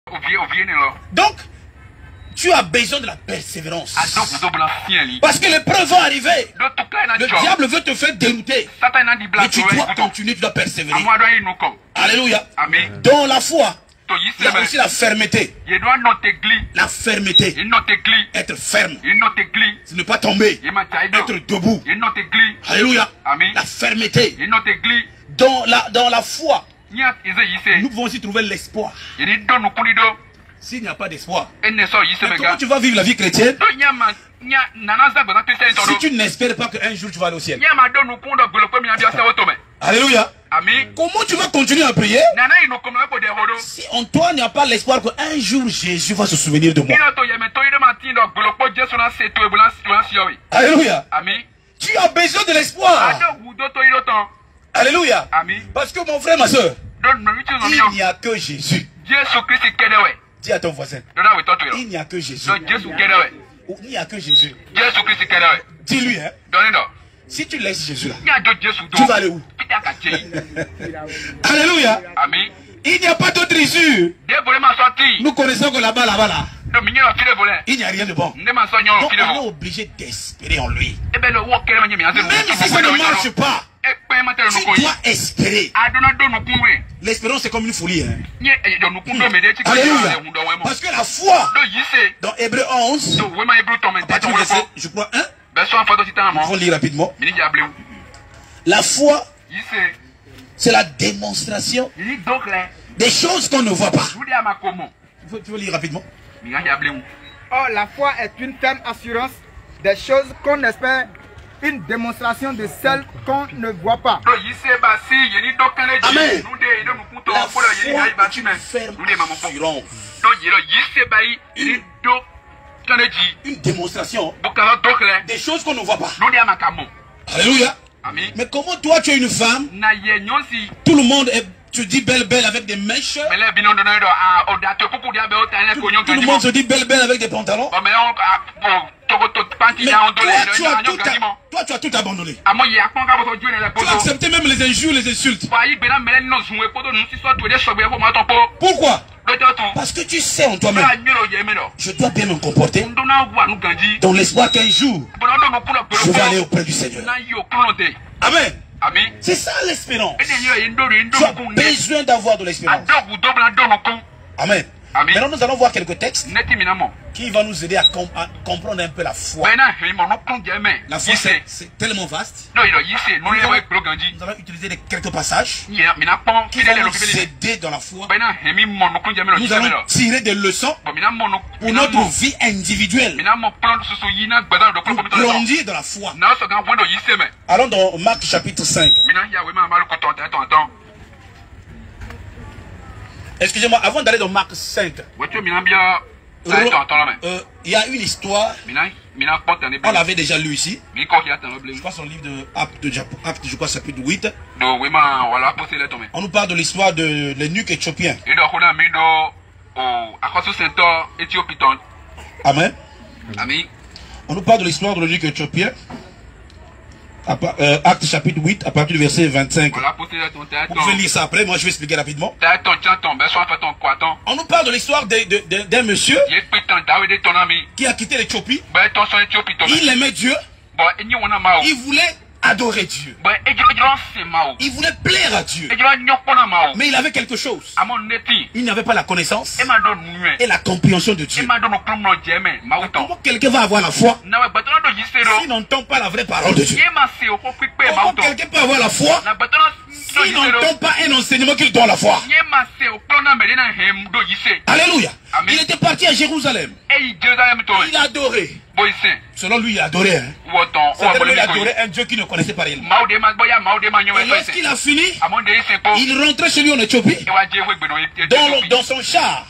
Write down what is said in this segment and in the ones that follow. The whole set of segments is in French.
Donc, tu as besoin de la persévérance. Parce que l'épreuve va arriver. Le diable veut te faire dérouter. Mais tu dois continuer, tu dois persévérer. Alléluia. Dans la foi, il y a aussi la fermeté. La fermeté. Être ferme. Ne pas tomber. Être debout. Alléluia. La fermeté. Dans la foi, nous pouvons aussi trouver l'espoir. S'il n'y a pas d'espoir, comment tu vas vivre la vie chrétienne si tu n'espères pas qu'un jour tu vas aller au ciel? Alléluia. Comment tu vas continuer à prier si en toi il n'y a pas l'espoir qu'un jour Jésus va se souvenir de moi? Alléluia. Tu as besoin de l'espoir. Alléluia. Parce que mon frère, ma soeur, il n'y a que Jésus. Dis à ton voisin, il n'y a que Jésus. Il n'y a que Jésus. Dis-lui, hein. Si tu laisses Jésus là, tu vas aller où? Alléluia. Il n'y a pas d'autre issue. Nous connaissons que là-bas, là, il n'y a rien de bon. Donc on est obligé d'espérer en lui. Même si ça ne marche pas, tu dois espérer. L'espérance c'est comme une folie. Hein? Alléluia. Parce que la foi, dans Hébreux 11, à partir du verset, je crois 1, il faut lire rapidement. La foi, c'est la démonstration des choses qu'on ne voit pas. Tu veux lire rapidement. Or, la foi est une ferme assurance des choses qu'on espère, une démonstration de celles qu'on ne voit pas. Amen. La foi est une ferme assurance. Une démonstration des choses qu'on ne voit pas. Alléluia. Mais comment toi tu es une femme, tout le monde est... Tu dis belle avec des mèches. Tout le monde se dit belle avec des pantalons. Mais toi, tu as tout abandonné. Tu as accepté même les injures, les insultes. Pourquoi? Parce que tu sais en toi-même, je dois bien me comporter dans l'espoir qu'un jour, je vais aller auprès du Seigneur. Amen. C'est ça l'espérance. Tu as besoin d'avoir de l'espérance. Amen. Maintenant nous allons voir quelques textes qui vont nous aider à comprendre un peu la foi. La foi c'est tellement vaste. Nous allons utiliser quelques passages qui vont nous aider dans la foi. Nous allons tirer des leçons pour notre vie individuelle, pour grandir dans la foi. Allons dans Marc chapitre 5. Excusez-moi, avant d'aller dans Marc 5, il y a une histoire, on l'avait déjà lu ici, je crois son livre de Actes, je crois chapitre 8. On nous parle de l'histoire de l'eunuque éthiopien. Amen. On nous parle de l'histoire de l'eunuque éthiopien. Acte chapitre 8 à partir du verset 25. Vous pouvez lire ça après, moi je vais expliquer rapidement. On nous parle de l'histoire d'un monsieur qui a quitté l'Éthiopie. Il aimait Dieu. Il voulait adorer Dieu. Il voulait plaire à Dieu. Mais il avait quelque chose. Il n'avait pas la connaissance et la compréhension de Dieu. Comment quelqu'un va avoir la foi s'il n'entend pas la vraie parole de Dieu? Comment quelqu'un peut avoir la foi s'il n'entend pas un enseignement qui lui donne la foi? Alléluia. Il était parti à Jérusalem. Il a adoré. Selon lui, il a adoré. Hein. Il a adoré un Dieu qu'il ne connaissait pas réellement. Et lorsqu'il a fini, il rentrait chez lui en Éthiopie. Dans son char,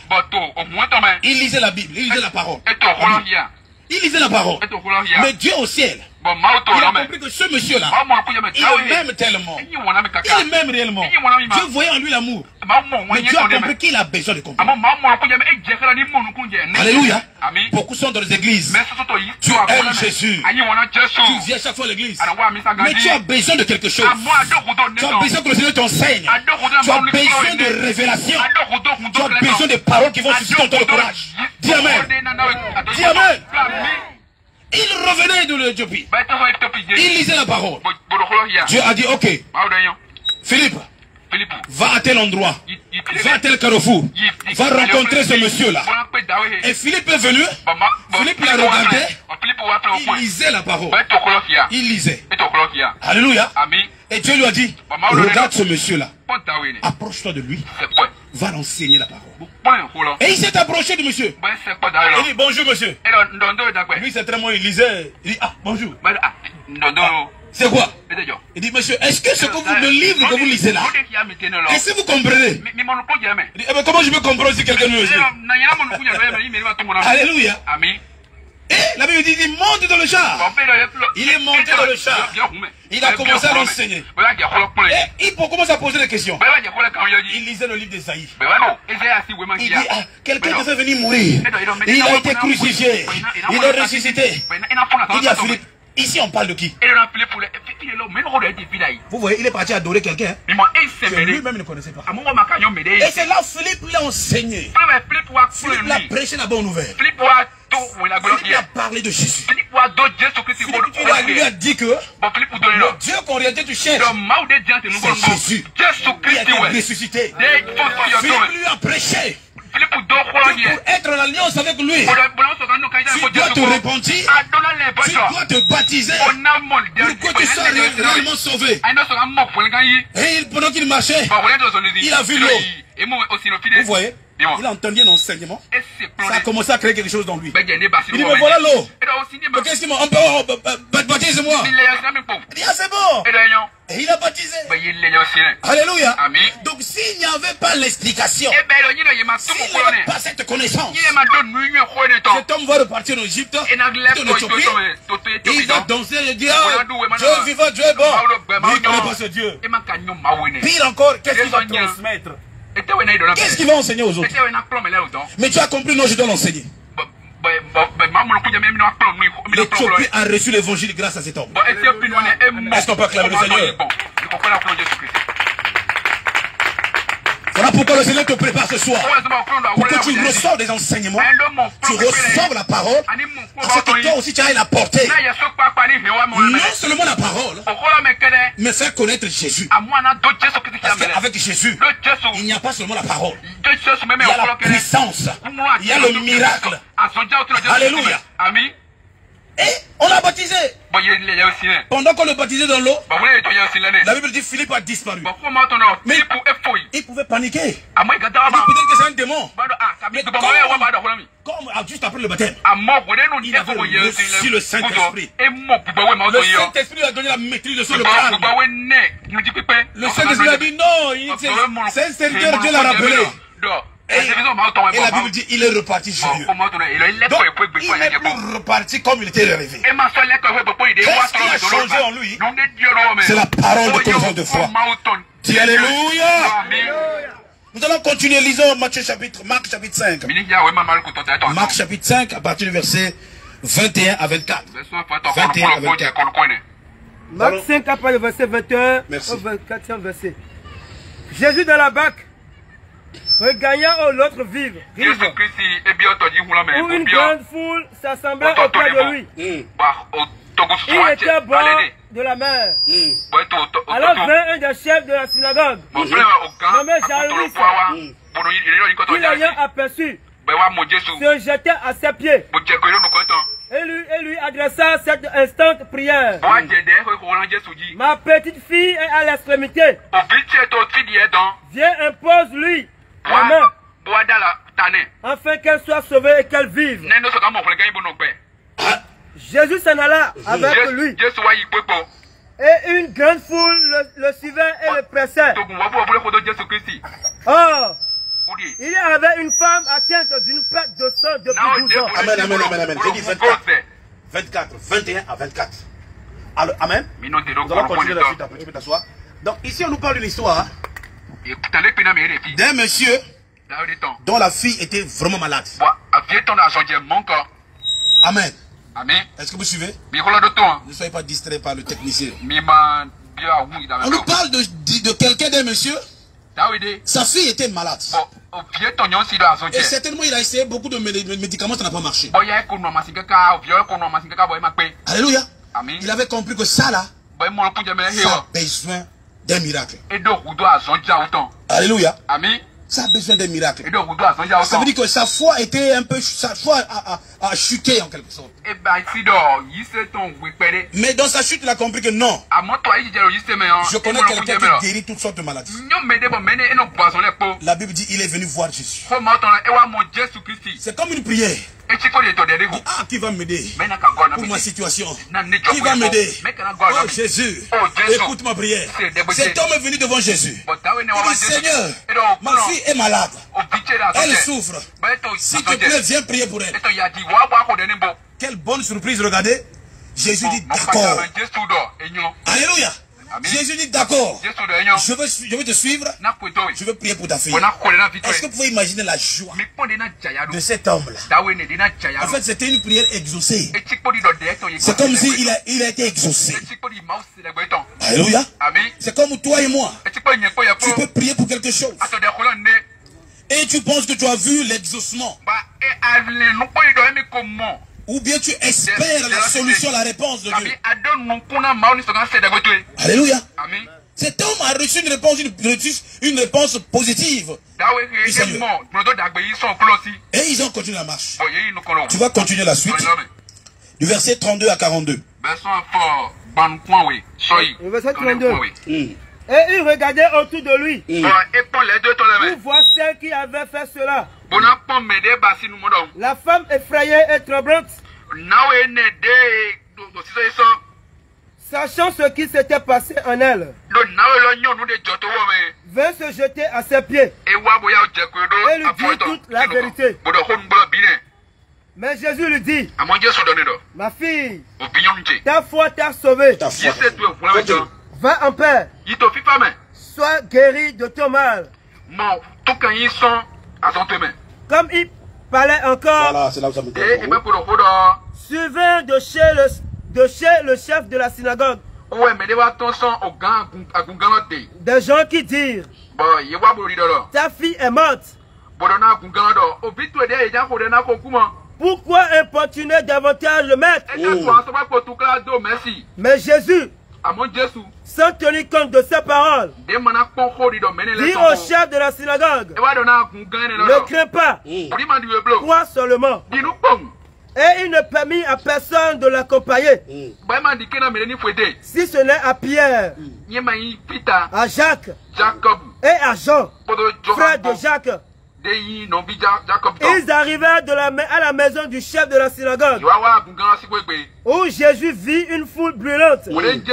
il lisait la Bible, il lisait la parole. Il lisait la parole. Mais Dieu au ciel Il a compris que ce monsieur-là, il m'aime tellement. Il m'aime réellement. Dieu voyait en lui l'amour. Mais Dieu a compris qu'il a besoin de comprendre. Alléluia. Beaucoup sont dans les églises. Tu aimes Jésus. Tu viens chaque fois à l'église. Mais tu as besoin de quelque chose. Tu as besoin que le Seigneur t'enseigne. Tu as besoin de révélation. Tu as besoin de paroles qui vont susciter ton courage. Dis Amen. Dis Amen. Il revenait de l'Éthiopie. Il lisait la parole. Dieu a dit, ok, Philippe, va à tel endroit, va à tel carrefour, va rencontrer ce monsieur-là. Et Philippe est venu, Philippe l'a regardé, il lisait la parole. Il lisait. Alléluia. Et Dieu lui a dit, regarde ce monsieur-là, approche-toi de lui, va l'enseigner la parole. Et il s'est approché du monsieur. Il dit, bonjour monsieur. Lui c'est très bon, il lisait, il dit, ah, bonjour. C'est quoi? Il dit, monsieur, est-ce que ce que vous, le livre que vous lisez là, est-ce que vous comprenez? Il dit, eh bien, comment je peux comprendre si quelqu'un nous le dit? Alléluia. Et la Bible dit, il monte dans le char. Il est monté dans le char. Il a commencé à l'enseigner. Et il commence à poser des questions. Il lisait le livre d'Ésaïe. Il dit, ah, quelqu'un devait venir mourir. Il a été crucifié. Il est ressuscité. Il dit à Philippe, ici on parle de qui? Vous voyez, il est parti adorer quelqu'un. Lui-même ne connaissait pas. Et c'est là Philippe l'a enseigné. Philippe l'a prêché la bonne nouvelle. Philippe a parlé de Jésus. Philippe lui a dit que le Dieu qu'on rejette du chef, c'est Jésus. Il a été ressuscité. Philippe lui a prêché. Pour être en alliance avec lui, tu dois te repentir, tu dois te baptiser pour que tu sois réellement sauvé. Et pendant qu'il marchait, il a vu l'eau. Vous voyez, il a entendu un enseignement. Ça a commencé à créer quelque chose dans lui. Il dit, mais voilà l'eau. Qu'est-ce qu'il m'a dit? Baptise-moi. Il dit, ah c'est bon. Et il a baptisé. Alléluia. Donc s'il n'y avait pas l'explication, s'il n'y avait pas cette connaissance, cet homme va repartir en Égypte, en Éthiopie, et il va danser et dire, ah, Dieu est vivant, Dieu est bon. Mais il ne connaît pas ce Dieu. Pire encore, qu'est-ce qu'il va transmettre? Qu'est-ce qu'il va enseigner aux autres? Mais tu as compris, non, je dois l'enseigner. L'Éthiopie a reçu l'évangile grâce à cet homme. Est-ce qu'on peut acclamer le Seigneur? Voilà pourquoi le Seigneur te prépare ce soir. Pour que tu ressors des enseignements, tu ressors la parole, afin que toi aussi tu ailles la porter. Non seulement la parole, mais faire connaître Jésus. Parce qu'avec Jésus, il n'y a pas seulement la parole. Il y a la puissance. Il y a le miracle. Alléluia. Et on l'a baptisé. Pendant qu'on le baptisait dans l'eau, la Bible dit Philippe a disparu. Mais il pouvait paniquer. Il peut-être que c'est un démon. Mais comme juste après le baptême, il avait reçu le Saint-Esprit. Le Saint-Esprit lui a donné la maîtrise sur le crâne. Le Saint-Esprit a dit non, c'est un serviteur, Dieu l'a rappelé. Et la Bible dit il est reparti joyeux. Donc il n'est plus reparti comme il était arrivé. Qu'est-ce qui a changé en lui? C'est la parole de connaissance de foi. Dis Alléluia. Nous allons continuer, lisons Marc chapitre 5. Marc chapitre 5 à partir du verset 21 à 24. 21 à 24. Marc 5 à partir du verset 21 au 24e verset. Jésus dans la barque regagnant l'autre rive, où une grande foule s'assemblait auprès de lui. Il était bord de la mer. Alors vint un des chefs de la synagogue, nommé Jairus, qui l'ayant aperçu, se jetait à ses pieds et lui adressa cette instante prière. Ma petite fille est à l'extrémité. Viens, impose-lui la main, afin qu'elle soit sauvée et qu'elle vive. Jésus s'en alla avec lui. Et une grande foule le suivait et le pressait. Or, il y avait une femme atteinte d'une perte de sang depuis 12 ans. Amen, amen, amen, amen. J'ai dit 24. 21 à 24. Alors, amen. Nous allons continuer la suite après. Tu peux t'asseoir. Donc, ici, on nous parle d'une histoire d'un monsieur dont la fille était vraiment malade. Amen. Est-ce que vous suivez? Ne soyez pas distrait par le technicien. On nous parle de quelqu'un, d'un monsieur. Sa fille était malade. Et certainement, il a essayé beaucoup de médicaments, ça n'a pas marché. Alléluia. Il avait compris que ça là, ça a besoin d'un miracle. Alléluia. Ça a besoin d'un miracle. Ça veut dire que sa foi était un peu, sa foi a chuté en quelque sorte. Mais dans sa chute, il a compris que non. Je connais quelqu'un qui guérit toutes sortes de maladies. La Bible dit il est venu voir Jésus. C'est comme une prière. Ah, qui va m'aider pour ma situation? Qui va m'aider? Oh Jésus, écoute ma prière. Cet homme est venu devant Jésus. Il dit Seigneur, ma fille est malade. Elle souffre. S'il te plaît, viens prier pour elle. Quelle bonne surprise, regardez. Jésus dit d'accord. Alléluia. Jésus dit d'accord. Je veux te suivre. Je veux prier pour ta fille. Est-ce que vous pouvez imaginer la joie de cet homme-là? En fait, c'était une prière exaucée. C'est comme si il a été exaucé. Alléluia. C'est comme toi et moi. Tu peux prier pour quelque chose. Et tu penses que tu as vu l'exaucement. Ou bien tu espères la solution, la réponse de Dieu. Alléluia. Cet homme a reçu une réponse positive. Et ils ont continué la marche. Tu vas continuer la suite. Du verset 32 à 42. Le verset 32. Et il regardait autour de lui pour voir celle qui avait fait cela. La femme effrayée et tremblante, sachant ce qui s'était passé en elle, vint se jeter à ses pieds et lui dit toute la vérité. Mais Jésus lui dit, ma fille, ta foi t'a sauvée. Va en paix. Sois guéri de ton mal. Comme il parlait encore, voilà, c'est là où ça me suivant de chez le chef de la synagogue, des gens qui dirent, ta fille est morte. Pourquoi importuner davantage le maître? Mais Jésus, sans tenir compte de ses paroles, dit au chef de la synagogue, ne crains pas, crois seulement. Et il ne permit à personne de l'accompagner, si ce n'est à Pierre, à Jacques et à Jean, frère de Jacques. Ils arrivèrent à la maison du chef de la synagogue, où Jésus vit une foule brûlante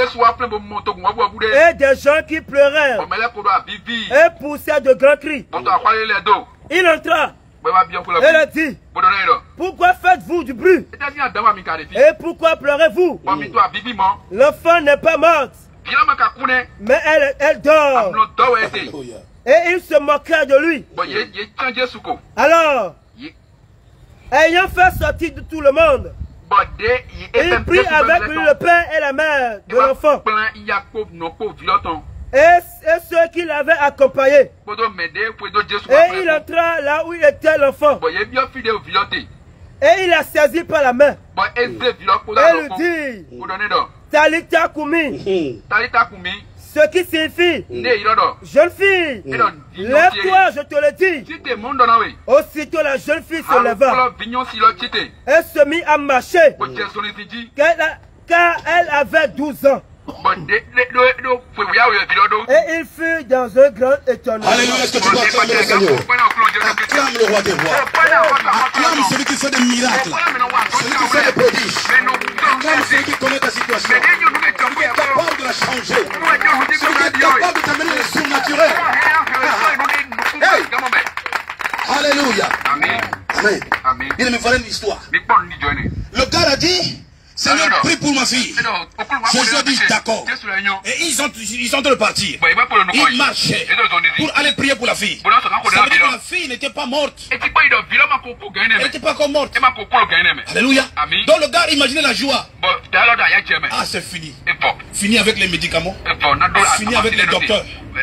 et des gens qui pleurèrent et poussaient de grands cris. Il entra et leur dit, pourquoi faites-vous du bruit et pourquoi pleurez-vous? L'enfant n'est pas morte, mais elle dort. Et il se moquait de lui. Alors, ayant fait sortir de tout le monde, il prit avec lui le père et la mère de l'enfant et ceux qui l'avaient accompagné. Et il entra là où était l'enfant. Et il la saisit par la main et lui dit, Talita Kumi, ce qui signifie, jeune fille, lève-toi, je te le dis. Aussitôt la jeune fille se leva et se mit à marcher, car elle avait 12 ans. Et il fut dans un grand étonnement. Alléluia, est-ce que tu dois acclamer le Seigneur? Acclame le roi des rois. Acclame celui qui fait des miracles, celui qui fait des prodiges. Acclame celui qui connaît ta situation, celui qui est capable de la changer, celui qui est capable de t'amener le surnaturel. Hey! Alléluia. Amen. Bien, mais voilà une histoire. Le gars a dit, Seigneur, prie pour ma fille. Jésus a dit d'accord. Et ils sont en train de partir. Ils marchaient pour aller prier pour la fille. Ça veut dire que la fille n'était pas morte. Elle n'était pas encore morte. Alléluia. Donc le gars, imaginez la joie. Ah, c'est fini. Fini avec les médicaments. Fini avec les docteurs.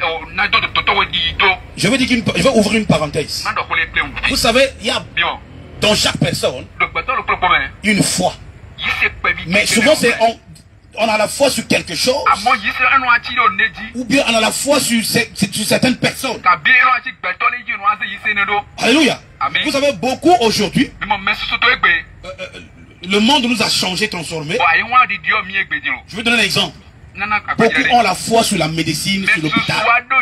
Je vais ouvrir une parenthèse. Vous savez, il y a dans chaque personne une foi. Mais souvent, on a la foi sur quelque chose, ou bien on a la foi sur certaines personnes. Alléluia. Vous savez, beaucoup aujourd'hui, le monde nous a changé, transformé. Je vais donner un exemple. Beaucoup ont la foi sur la médecine, sur l'hôpital.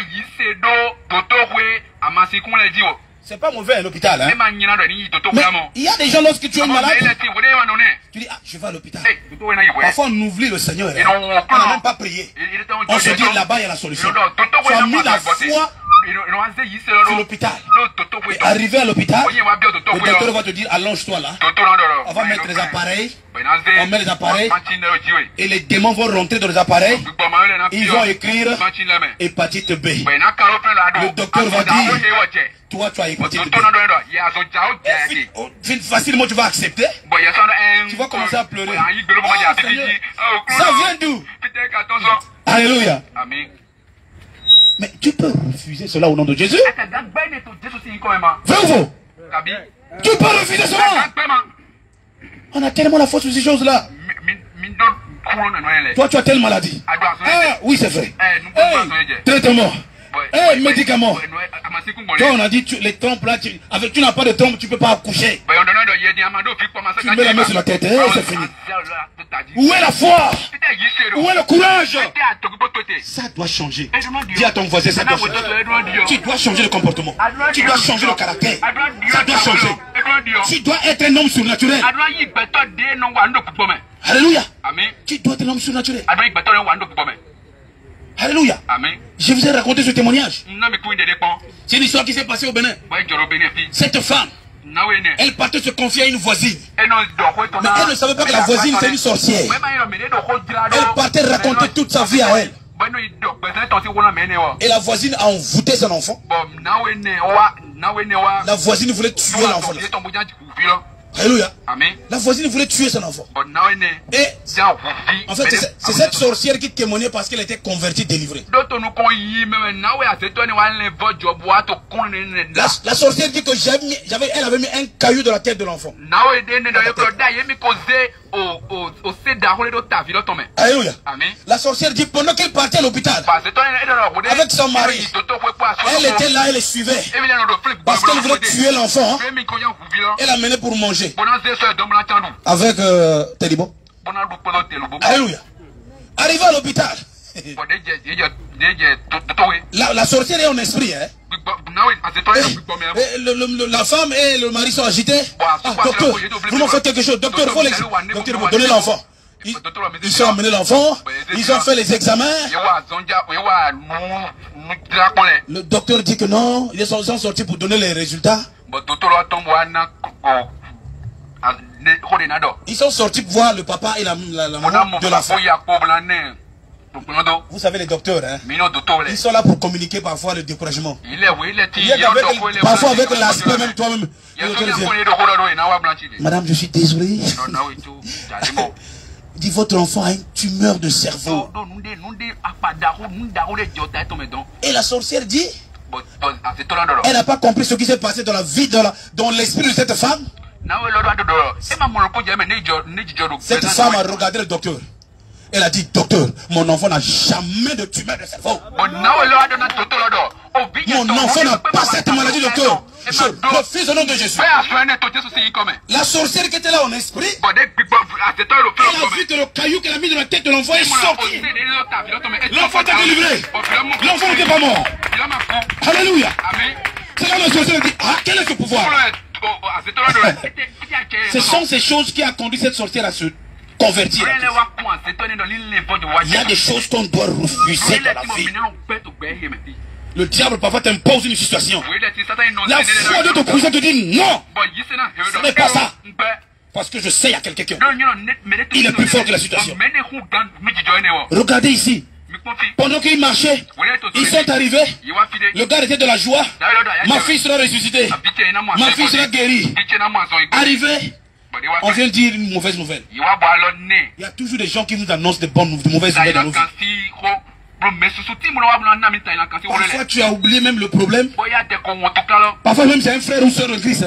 C'est pas mauvais l'hôpital, hein? Mais il y a des gens, lorsque tu es malade, tu dis, ah, je vais à l'hôpital. Parfois on oublie le Seigneur, hein? On n'a même pas prié. On se dit, là-bas il y a la solution. Tu as mis la foi sur l'hôpital. Et arrivé à l'hôpital, le docteur va te dire, allonge-toi là. On va mettre les appareils. On met les appareils. Et les démons vont rentrer dans les appareils. Ils vont écrire hépatite B. Le docteur va dire, toi tu as hépatite B. Facilement tu vas accepter. Tu vas commencer à pleurer. Oh, Seigneur, ça vient d'où? Alléluia. Mais tu peux refuser cela au nom de Jésus? Vrai ou faux? Tu peux refuser cela? On a tellement la foi sur ces choses-là. Toi, tu as telle maladie. Ah, oui, c'est vrai. Traitement. Médicaments. Toi, on a dit, les trompes là, tu n'as pas de trompe, tu ne peux pas accoucher. Tu mets la main sur la tête, c'est fini. Où est la foi? Où est le courage? Ça doit changer. Dis à ton voisin, ça doit changer. Tu dois changer le comportement. Tu dois changer le caractère. Ça doit changer. Tu dois être un homme surnaturel. Alléluia. Tu dois être un homme surnaturel. Alléluia. Je vous ai raconté ce témoignage. C'est une histoire qui s'est passée au Bénin. Cette femme, elle partait se confier à une voisine. Mais elle ne savait pas que la voisine c'est une sorcière. Elle partait raconter toute sa vie à elle. Et la voisine a envoûté son enfant. La voisine voulait tuer l'enfant. Alléluia. La voisine voulait tuer son enfant. Et en fait, c'est cette sorcière qui témoignait parce qu'elle était convertie, délivrée. La sorcière dit que elle avait mis un caillou dans la tête de l'enfant. Alléluia. La sorcière dit pendant qu'elle partait à l'hôpital avec son mari, elle était là, elle les suivait. Parce qu'elle voulait tuer l'enfant. Elle l'a mené pour manger. Avec Télibo. Alléluia. Arrivé à l'hôpital. La sorcière est en esprit, hein? La femme et le mari sont agités. Ah, docteur, vous m'en faites quelque chose. Docteur, il faut donner l'enfant. Ils ont amené l'enfant, ils ont fait les examens. Le docteur dit que non, ils sont sortis pour donner les résultats. Ils sont sortis pour voir le papa et la maman de l'enfant. Vous savez les docteurs, hein? Ils sont là pour communiquer parfois le découragement. Parfois avec l'aspect même toi-même. Madame, je suis désolé. Dit votre enfant a une tumeur de cerveau. Et la sorcière dit, elle n'a pas compris ce qui s'est passé dans la vie, dans l'esprit de cette femme. Cette femme a regardé le docteur. Elle a dit, docteur, mon enfant n'a jamais de tumeur de cerveau. Mon enfant n'a pas cette maladie, docteur. Je refuse au nom de Jésus. La sorcière qui était là en esprit, elle a vu que le caillou qu'elle a mis dans la tête de l'enfant est sorti. L'enfant est délivré. L'enfant n'était pas mort. Alléluia. C'est là que la sorcière dit, ah, quel est ce pouvoir? Ce sont ces choses qui ont conduit cette sorcière à se convertir. Il y a des choses qu'on doit refuser dans la vie. Le diable parfois t'impose une situation. La foi de ton cousin te dit non. Ce n'est pas ça. Parce que je sais, il y a quelqu'un qui... Il est plus fort que la situation. Regardez ici. Pendant qu'ils marchaient, ils sont arrivés. Le gars était de la joie. Ma fille sera ressuscitée. Ma fille sera guérie. Arrivé, on vient de dire une mauvaise nouvelle. Il y a toujours des gens qui nous annoncent de mauvaises nouvelles dans nos vies. Parfois tu as oublié même le problème. Parfois même c'est un frère ou soeur de Christ.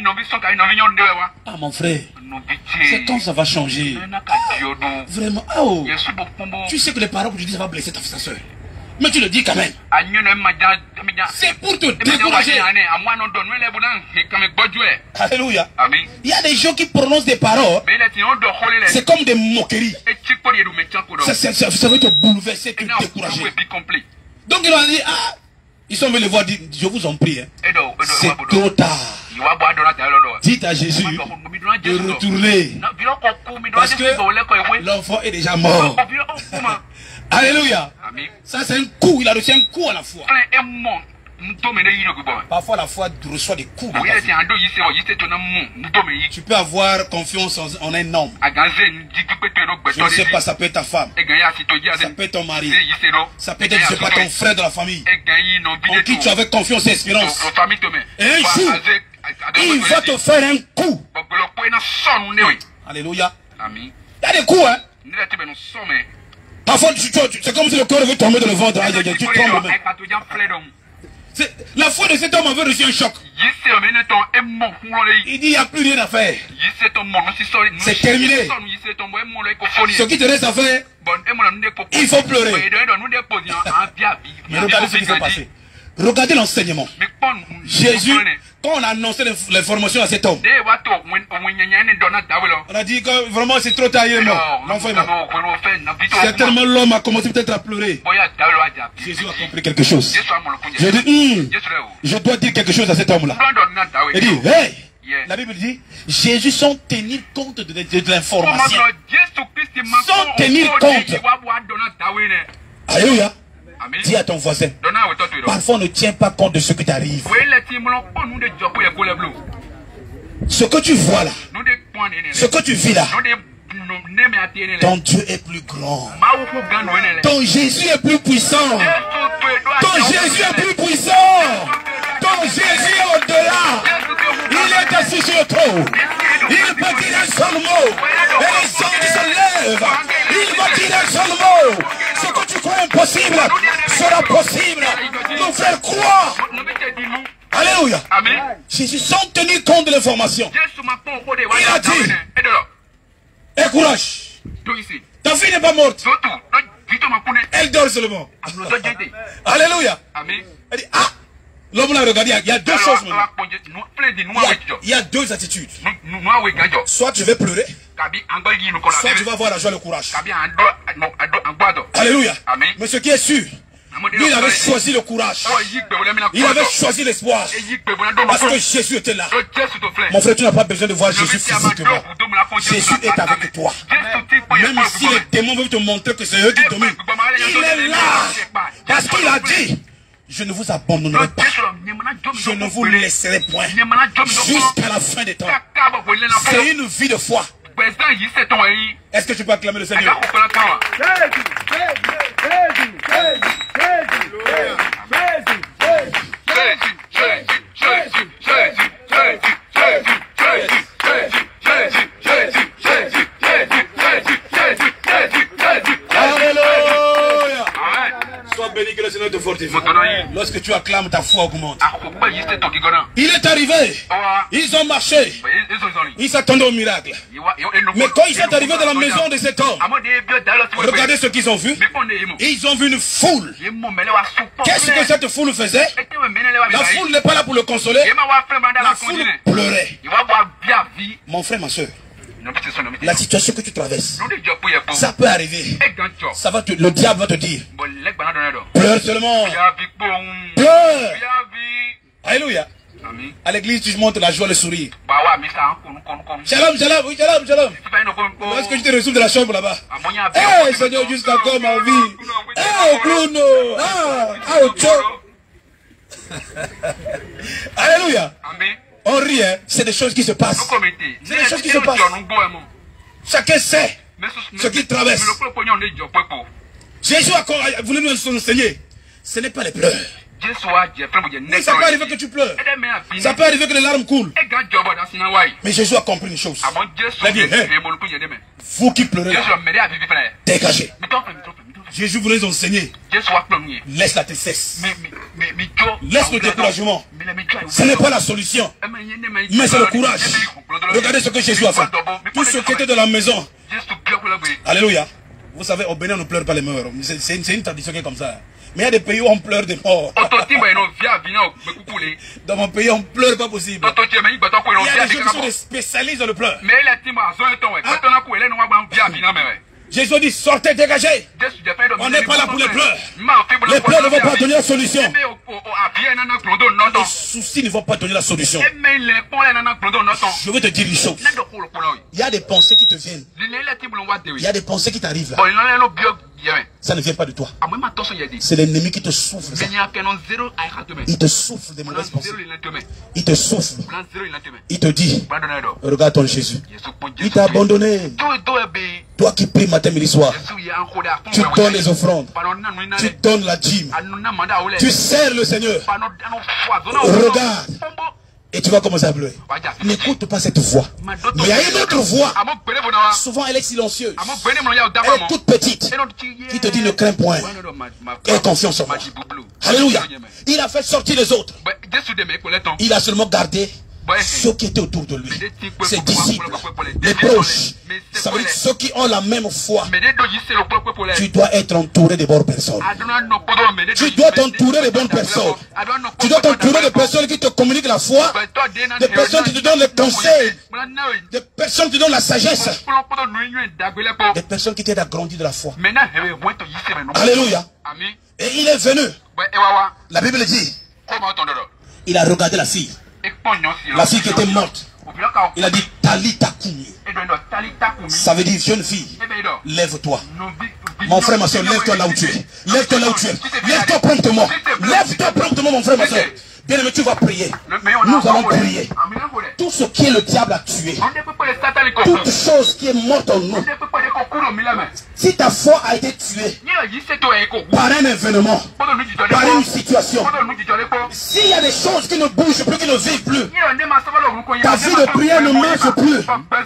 Ah mon frère, c'est quand ça va changer. Vraiment, oh. Tu sais que les paroles que tu dis ça va blesser ta soeur. Mais tu le dis quand même. C'est pour te décourager. Alléluia. Il y a des gens qui prononcent des paroles. C'est comme des moqueries. Ça veut te bouleverser, te décourager. Donc ils ont dit, ah, ils sont venus le voir, dire, je vous en prie. Hein. C'est trop tard. Dites à Jésus de retourner. Parce que l'enfant est déjà mort. Alléluia. Ça c'est un coup, il a reçu un coup à la foi. Parfois la foi reçoit des coups. Tu peux avoir confiance en un homme. Je ne sais pas, ça peut être ta femme. Ça peut être ton mari. Ça peut être, je sais pas, ton frère de la famille. En qui tu avais confiance et espérance. Et un jour, il va te faire un coup. Alléluia. Il y a des coups, hein. Parfois, c'est comme si le corps veut tomber dans le ventre. Tu tombes même. La foi de cet homme avait reçu un choc. Il dit, il n'y a plus rien à faire. C'est terminé. Ce qui te reste à faire, il faut pleurer. Mais regardez ce qui s'est passé. Regardez l'enseignement. Jésus, quand on a annoncé l'information à cet homme, on a dit que vraiment c'est trop tard, il est mort. L'enfant est mort. Certainement l'homme a commencé peut-être à pleurer. Jésus a compris quelque chose. Je dis, je dois dire quelque chose à cet homme-là. Il dit, hey! La Bible dit, Jésus sans tenir compte de l'information. Sans tenir compte. Alléluia. Dis à ton voisin, parfois on ne tient pas compte de ce qui t'arrive. Ce que tu vois là, ce que tu vis là, ton Dieu est plus grand. Ton Jésus est plus puissant. Ton Jésus est plus puissant. Ton Jésus est au-delà. Il est assis sur le trône. Il peut dire un seul mot. Et les anges se lèvent. Il va dire un seul mot. Ce que tu crois impossible sera possible. Mon frère, crois. Alléluia. Jésus, sans tenir compte de l'information, il a dit, aie courage. Ta fille n'est pas morte. Elle dort seulement. Alléluia. Elle dit, ah, l'homme l'a regardé, il y a deux choses maintenant. Il y a deux attitudes. Soit tu veux pleurer, soit tu vas avoir la joie et le courage. Alléluia. Mais ce qui est sûr, lui il avait choisi le courage. Il avait choisi l'espoir. Parce que Jésus était là. Mon frère, tu n'as pas besoin de voir Jésus physiquement. Jésus est avec toi. Même si les démons veulent te montrer que c'est eux qui dominent, il est là. Parce qu'il a dit, je ne vous abandonnerai pas. Je ne vous laisserai point. Jusqu'à la fin des temps. C'est une vie de foi. Est-ce que tu peux acclamer le Seigneur? Sois béni, que le Seigneur te fortifie. Lorsque tu acclames, ta foi augmente. Il est arrivé. Ils ont marché. Ils s'attendaient au miracle. Mais quand ils sont arrivés dans la maison de cet homme, regardez ce qu'ils ont vu. Ils ont vu une foule. Qu'est-ce que cette foule faisait? La foule n'est pas là pour le consoler. La foule pleurait. Mon frère, ma soeur, la situation que tu traverses, ça peut arriver. Ça va le diable va te dire, pleure seulement. Pleure. Alléluia. À l'église, tu montres la joie, le sourire. Shalom, shalom, oui, shalom, shalom. Est-ce que je te reçois de la chambre là-bas? Eh, Seigneur, jusqu'à quand ma vie? Eh, Bruno. Ah, Ocho. Alléluia. On rit, hein? C'est des choses qui se passent. C'est des choses qui se passent. Chacun sait ce qu'il traverse. Jésus a voulu nous enseigner. Ce n'est pas les pleurs. Mais ça peut arriver que tu pleures. Ça peut arriver que les larmes coulent. Mais Jésus a compris une chose. Il a dit, vous qui pleurez là, dégagez. Jésus voulait nous enseigner. Laisse la tristesse. Laisse le découragement. Ce n'est pas la solution. Mais c'est le courage. Regardez ce que Jésus a fait. Tous ceux qui étaient dans la maison. Alléluia. Vous savez, au Bénin, on ne pleure pas les morts. C'est une tradition qui est comme ça. Mais il y a des pays où on pleure des morts. Dans mon pays, on pleure pas possible. Il y a des gens qui sont des spécialistes dans le pleur. Jésus dit, sortez, dégagez. On n'est pas là pour les pleurs. Les pleurs ne vont pas donner la solution. Les soucis ne vont pas donner la solution. Je veux te dire une chose. Il y a des pensées qui te viennent. Il y a des pensées qui t'arrivent là. Ça ne vient pas de toi. C'est l'ennemi qui te souffle. Il te souffle des mauvaises pensées. Il te souffle. Il te dit, regarde ton Jésus. Il t'a abandonné. Toi qui pries matin, midi, soir. Tu donnes les offrandes. Tu donnes la dîme. Tu sers le Seigneur. Regarde. Et tu vas commencer à pleurer. N'écoute pas cette voix. Mais il y a une autre voix. Souvent elle est silencieuse. Elle est toute petite. Qui te dit ne crains point. Aie confiance en moi. Alléluia. Il a fait sortir les autres. Il a seulement gardé ceux qui étaient autour de lui. Ses disciples. Les proches. Ça veut dire ceux qui ont la même foi. Tu dois être entouré de bonnes personnes. Tu dois t'entourer de bonnes personnes. Tu dois t'entourer de personnes qui te communiquent la foi. Des personnes qui te donnent les conseils. Des personnes qui te donnent la sagesse. Des personnes qui t'aident à grandir de la foi. Alléluia. Et il est venu. La Bible dit. Il a regardé la fille. La fille qui était morte. Il a dit Talita Kumi. Ça veut dire jeune fille, lève-toi. Mon frère, ma soeur, lève-toi là où tu es. Lève-toi là où tu es. Lève-toi promptement. Lève-toi promptement, mon frère, ma soeur. Bien aimé, tu vas prier. Nous allons prier. Tout ce qui est le diable a tué. Toute chose qui est morte en nous. Si ta foi a été tuée par un événement, par une situation, s'il y a des choses qui ne bougent plus, qui ne vivent plus, ta vie de prière ne marche plus.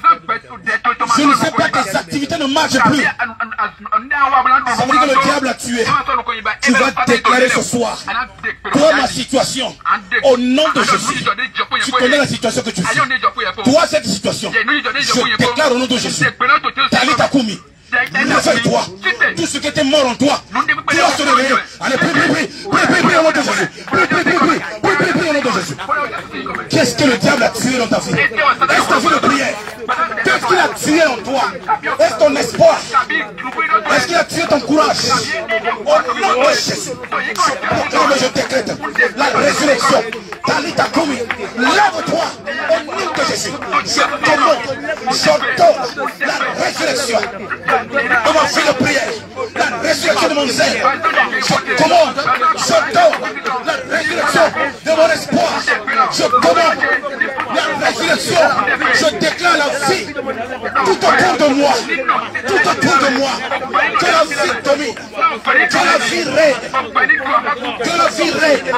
Je ne sais pas, tes activités ne marchent plus. Ça veut dire que le diable a tué. Tu vas déclarer ce soir. Toi, ma situation, au nom de Jésus, tu connais la situation que tu vis. Toi, cette situation, je déclare au nom de Jésus. Talita Kumi. Lève-toi. Tout ce qui était mort en toi, tu vas se réveiller. Allez, prie au nom de Jésus. Prie au nom de Jésus. Qu'est-ce que le diable a tué dans ta vie? Est-ce ta vie de prière? Qu'est-ce qu'il a tué en toi? Est-ce ton espoir? Est-ce qu'il a tué ton courage? Au nom de Jésus, je décrète la résurrection. Talita Kumi, lève-toi au nom de Jésus. Je commande, j'ordonne la résurrection de ma vie de prière, la résurrection de mon zèle. Je commande, j'ordonne la résurrection de mon espoir. Je commande la résurrection. Je déclare la vie tout autour de moi. Tout autour de moi. Que la vie domine. Que la vie règne. Que la vie règne.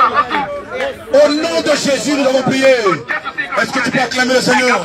Au nom de Jésus, nous avons prié. Est-ce que tu peux acclamer le Seigneur?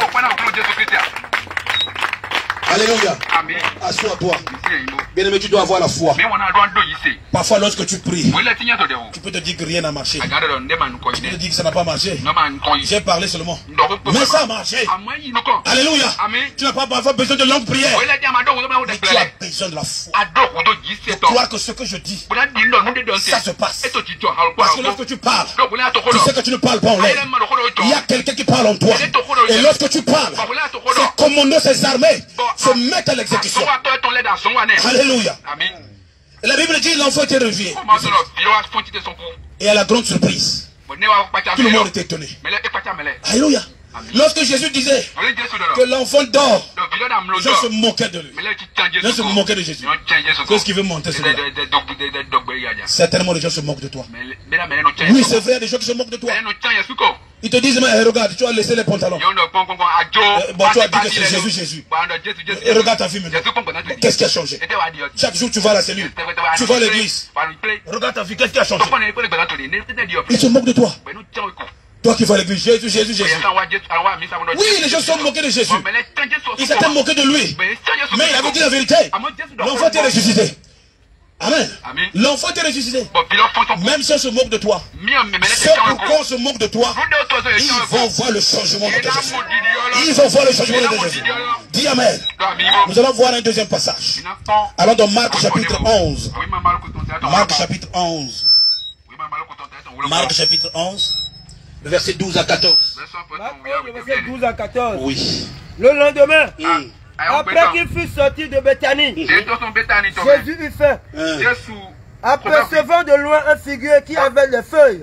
Alléluia. Assois-toi. Bien-aimé, tu dois avoir la foi. Parfois, lorsque tu pries, tu peux te dire que rien n'a marché. Tu peux te dire que ça n'a pas marché. J'ai parlé seulement. Mais ça a marché. Alléluia. Tu n'as pas parfois besoin de longue prière. Mais tu as besoin de la foi. De croire que ce que je dis, ça se passe. Parce que lorsque tu parles, tu sais que tu ne parles pas en l'air. Il y a quelqu'un qui parle en toi. Et lorsque tu parles, c'est commandant ses armées se mettent à l'exécution. Alléluia. Et la Bible dit l'enfant était relevé. Et à la grande surprise, tout le monde était étonné. Alléluia. Lorsque Jésus disait que l'enfant dort, les gens se moquaient de lui. Les gens se moquaient de Jésus. Qu'est-ce qu'il veut monter sur lui? Certainement les gens se moquent de toi. Oui, c'est vrai, des gens qui se moquent de toi. Ils te disent, mais regarde, tu as laissé les pantalons. Bon, tu as dit que c'est Jésus, Jésus. Et regarde ta fille maintenant. Qu'est-ce qui a changé? Chaque jour, tu vas à la cellule. Tu vas à l'église. Regarde ta fille, qu'est-ce qui a changé? Ils se moquent de toi. Toi qui vas à l'église, Jésus, Jésus, Jésus. Oui, les gens sont moqués de Jésus. Ils s'étaient moqués de lui. Mais il avait dit la vérité. L'enfant est ressuscité. Amen. L'enfant est ressuscité. Même si on se moque de toi, ceux pourquoi on se moque de toi, ils vont voir le changement de Jésus. Ils vont voir le changement de Jésus. Dis Amen. Nous allons voir un deuxième passage. Allons dans Marc chapitre 11. Marc chapitre 11. Marc chapitre 11. Le verset 12 à 14. Le verset 12 à 14. Oui. Le lendemain. Après qu'il fut sorti de Béthanie, Jésus eut faim. Apercevant de loin un figuier qui avait des feuilles,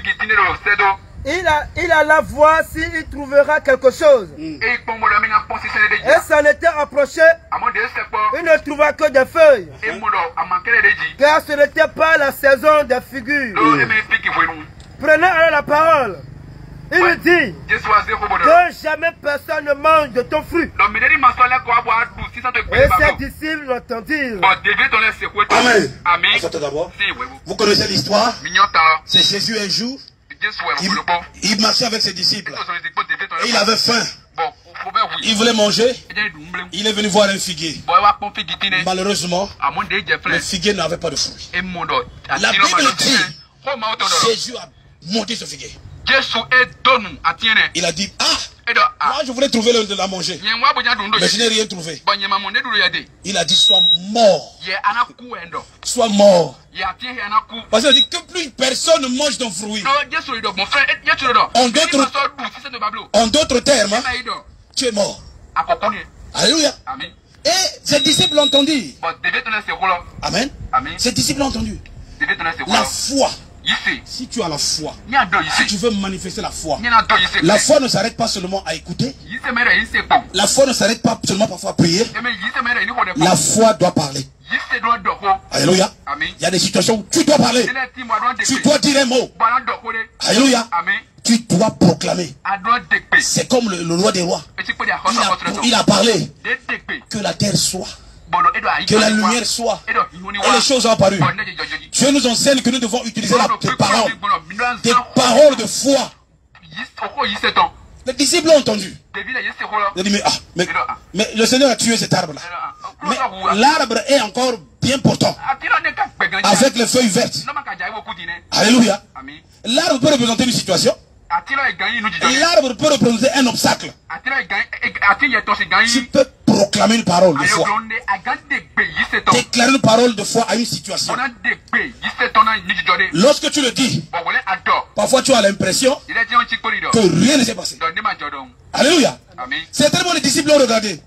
il alla voir s'il trouvera quelque chose. Et s'en était approché, il ne trouva que des feuilles, car ce n'était pas la saison des figues. Prenant alors la parole, il lui dit que jamais personne ne mange de ton fruit. Et ses disciples l'entendirent. Amen. Attends d'abord. Vous connaissez l'histoire? C'est Jésus un jour. Il marchait avec ses disciples. Et il avait faim. Il voulait manger. Il est venu voir un figuier. Malheureusement, le figuier n'avait pas de fruits. La Bible dit Jésus a monté ce figuier. Il a dit, moi je voulais trouver de la manger, mais je n'ai rien trouvé. Il a dit, sois mort. Sois mort. Parce qu'il a dit que plus personne ne mange ton fruit. En d'autres termes, tu es mort. Alléluia. Et ses disciples l'ont entendu. Amen. Ses disciples l'ont entendu. La foi. Si tu as la foi, si tu veux manifester la foi ne s'arrête pas seulement à écouter. La foi ne s'arrête pas seulement parfois à prier. La foi doit parler. Alléluia. Il y a des situations où tu dois parler. Tu dois dire un mot. Alléluia. Tu dois proclamer. C'est comme le roi des rois. Il a parlé. Que la terre soit. Que la lumière soit. Et les choses ont apparu. Dieu nous enseigne que nous devons utiliser des paroles. Des paroles de foi. Les disciples l'ont entendu. Ils ont dit, mais le Seigneur a tué cet arbre-là. Mais l'arbre est encore bien portant. Avec les feuilles vertes. Alléluia. L'arbre peut représenter une situation. L'arbre peut représenter un obstacle. Tu peux proclamer une parole de foi. Déclarer une parole de foi à une situation. Lorsque tu le dis, parfois tu as l'impression que rien ne s'est passé. Alléluia. C'est tellement les disciples ont regardé.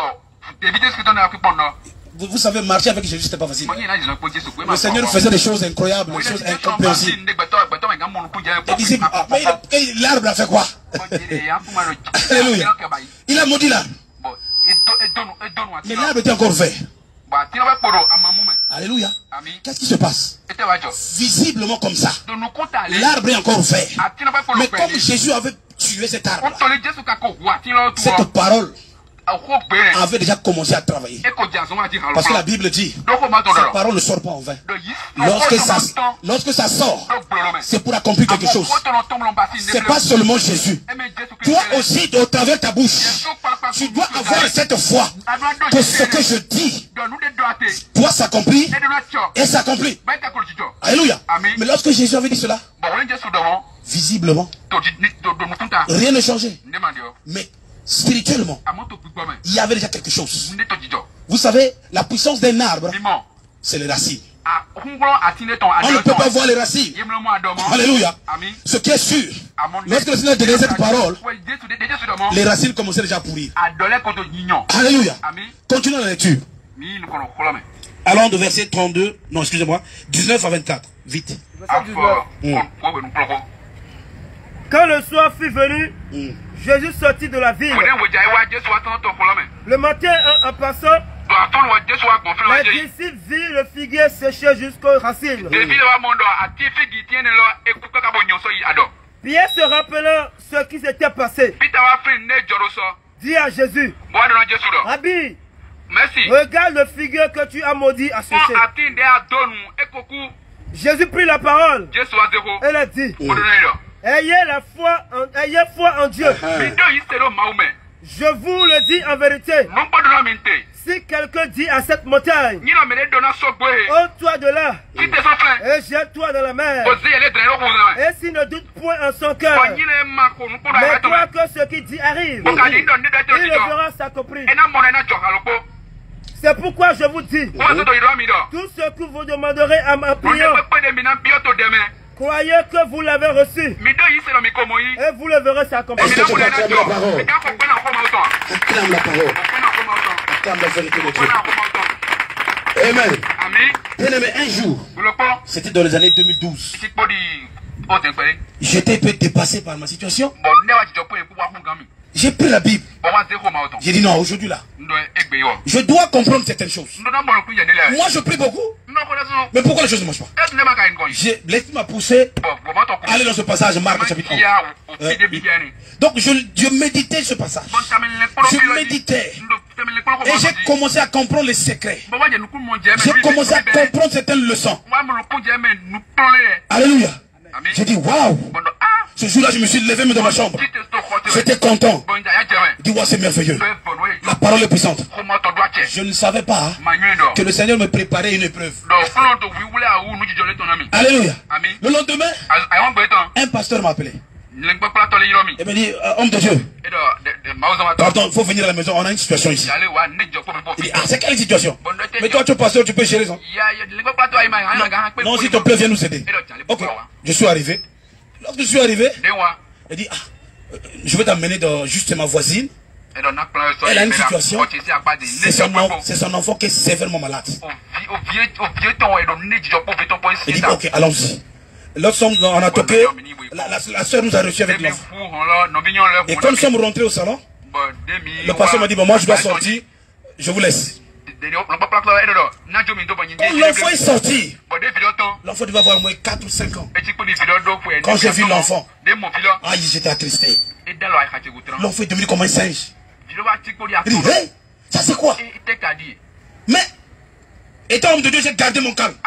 Vous savez, marcher avec Jésus, c'était pas facile. Le Seigneur faisait des choses incroyables, des choses incompréhensibles. Les disciples, l'arbre a fait quoi? Alléluia. Il a maudit l'arbre. Mais l'arbre était encore vert. Alléluia. Qu'est-ce qui se passe? Visiblement comme ça. L'arbre est encore vert. Mais comme Jésus avait tué cet arbre, cette parole avait déjà commencé à travailler. Parce que la Bible dit, cette parole ne sort pas en vain. Lorsque ça sort, c'est pour accomplir quelque chose. C'est pas seulement Jésus. Toi aussi, au travers de ta bouche, tu dois avoir cette foi que ce que je dis doit s'accomplir et s'accomplir. Alléluia. Mais lorsque Jésus avait dit cela, visiblement, rien ne changeait. Mais spirituellement, il y avait déjà quelque chose. Vous savez, la puissance d'un arbre, c'est les racines. On ne peut pas voir les racines. Alléluia. Ce qui est sûr, lorsque le Seigneur donnait cette parole, les racines commençaient déjà à pourrir. Alléluia. Continuons la lecture. Allons de verset 32, non, excusez-moi, 19 à 24. Vite. Quand le soir fut venu, Jésus sortit de la ville. Le matin, en passant, les disciples virent le figuier séché jusqu'aux racines. Pierre se rappelant ce qui s'était passé, dit à Jésus, Rabbi, regarde le figuier que tu as maudit à sécher. Jésus prit la parole et leur dit, ayez foi en Dieu. Je vous le dis en vérité, si quelqu'un dit à cette montagne, ôte-toi de là et jette-toi dans la mer, et s'il ne doute point en son cœur, mais crois que ce qu'il dit arrive, il le verra s'accomplir. C'est pourquoi je vous dis, tout ce que vous demanderez en priant, croyez que vous l'avez reçu et vous le verrez s'accomplir. Est-ce que tu vas acclamer la parole? Acclame la parole. Acclame la vérité de Dieu. Amen. Bien-aimé, un jour, c'était dans les années 2012. J'étais un peu dépassé par ma situation. J'ai pris la Bible. J'ai dit non, aujourd'hui là, je dois comprendre certaines choses. Moi je prie beaucoup. Mais pourquoi les choses ne marchent pas? L'esprit m'a poussé à aller dans ce passage, Marc chapitre 11. Donc je méditais ce passage. Je méditais. Et j'ai commencé à comprendre les secrets. J'ai commencé à comprendre certaines leçons. Alléluia. J'ai dit waouh. Ce jour-là, je me suis levé dans ma chambre. J'étais content. Dis ouais, c'est merveilleux. La parole est puissante. Je ne savais pas que le Seigneur me préparait une épreuve. Alléluia. Le lendemain, un pasteur m'a appelé. Il m'a dit, homme de Dieu, attends, il faut venir à la maison, on a une situation ici. Il dit, ah, c'est quelle situation? Mais toi, tu es pasteur, tu peux gérer ça. Non, s'il te plaît, viens nous aider. Ok, je suis arrivé. Lorsque je suis arrivé, il dit, ah, je vais t'amener juste ma voisine. Elle a une situation. C'est son enfant qui est sévèrement malade. Il dit, ok, allons-y. L'autre somme, on a toqué. La soeur nous a reçus avec l'enfant. Et quand nous sommes rentrés au salon, le pasteur m'a dit, bon, moi je dois sortir, je vous laisse. L'enfant est sorti. L'enfant devait avoir au moins 4 ou 5 ans. Quand j'ai vu l'enfant, j'étais attristé. L'enfant est devenu comme un singe. Il dit, hey, ça c'est quoi? Mais, étant homme de Dieu, j'ai gardé mon calme.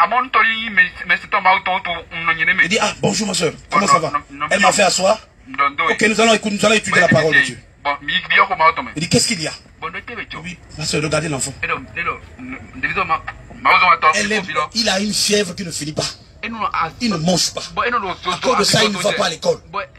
Il dit, ah, bonjour ma soeur, comment ça va? Elle m'a fait asseoir. Ok, nous allons étudier la parole de Dieu. Il dit, qu'est-ce qu'il y a? Oui, ma soeur, regardez l'enfant. Il a une fièvre qui ne finit pas. Il ne mange pas. À cause de ça, il ne va pas à l'école.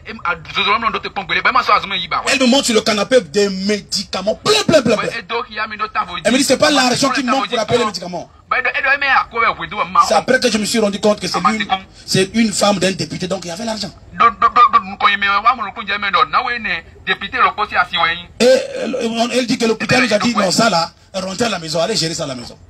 Elle me montre sur le canapé des médicaments. Plein. Elle me dit, c'est pas l'argent qui manque pour appeler les médicaments. C'est après que je me suis rendu compte que c'est une femme d'un député, donc il y avait l'argent. Et elle dit que l'hôpital nous a dit, non, ça là, rentrez à la maison, allez gérer ça à la maison.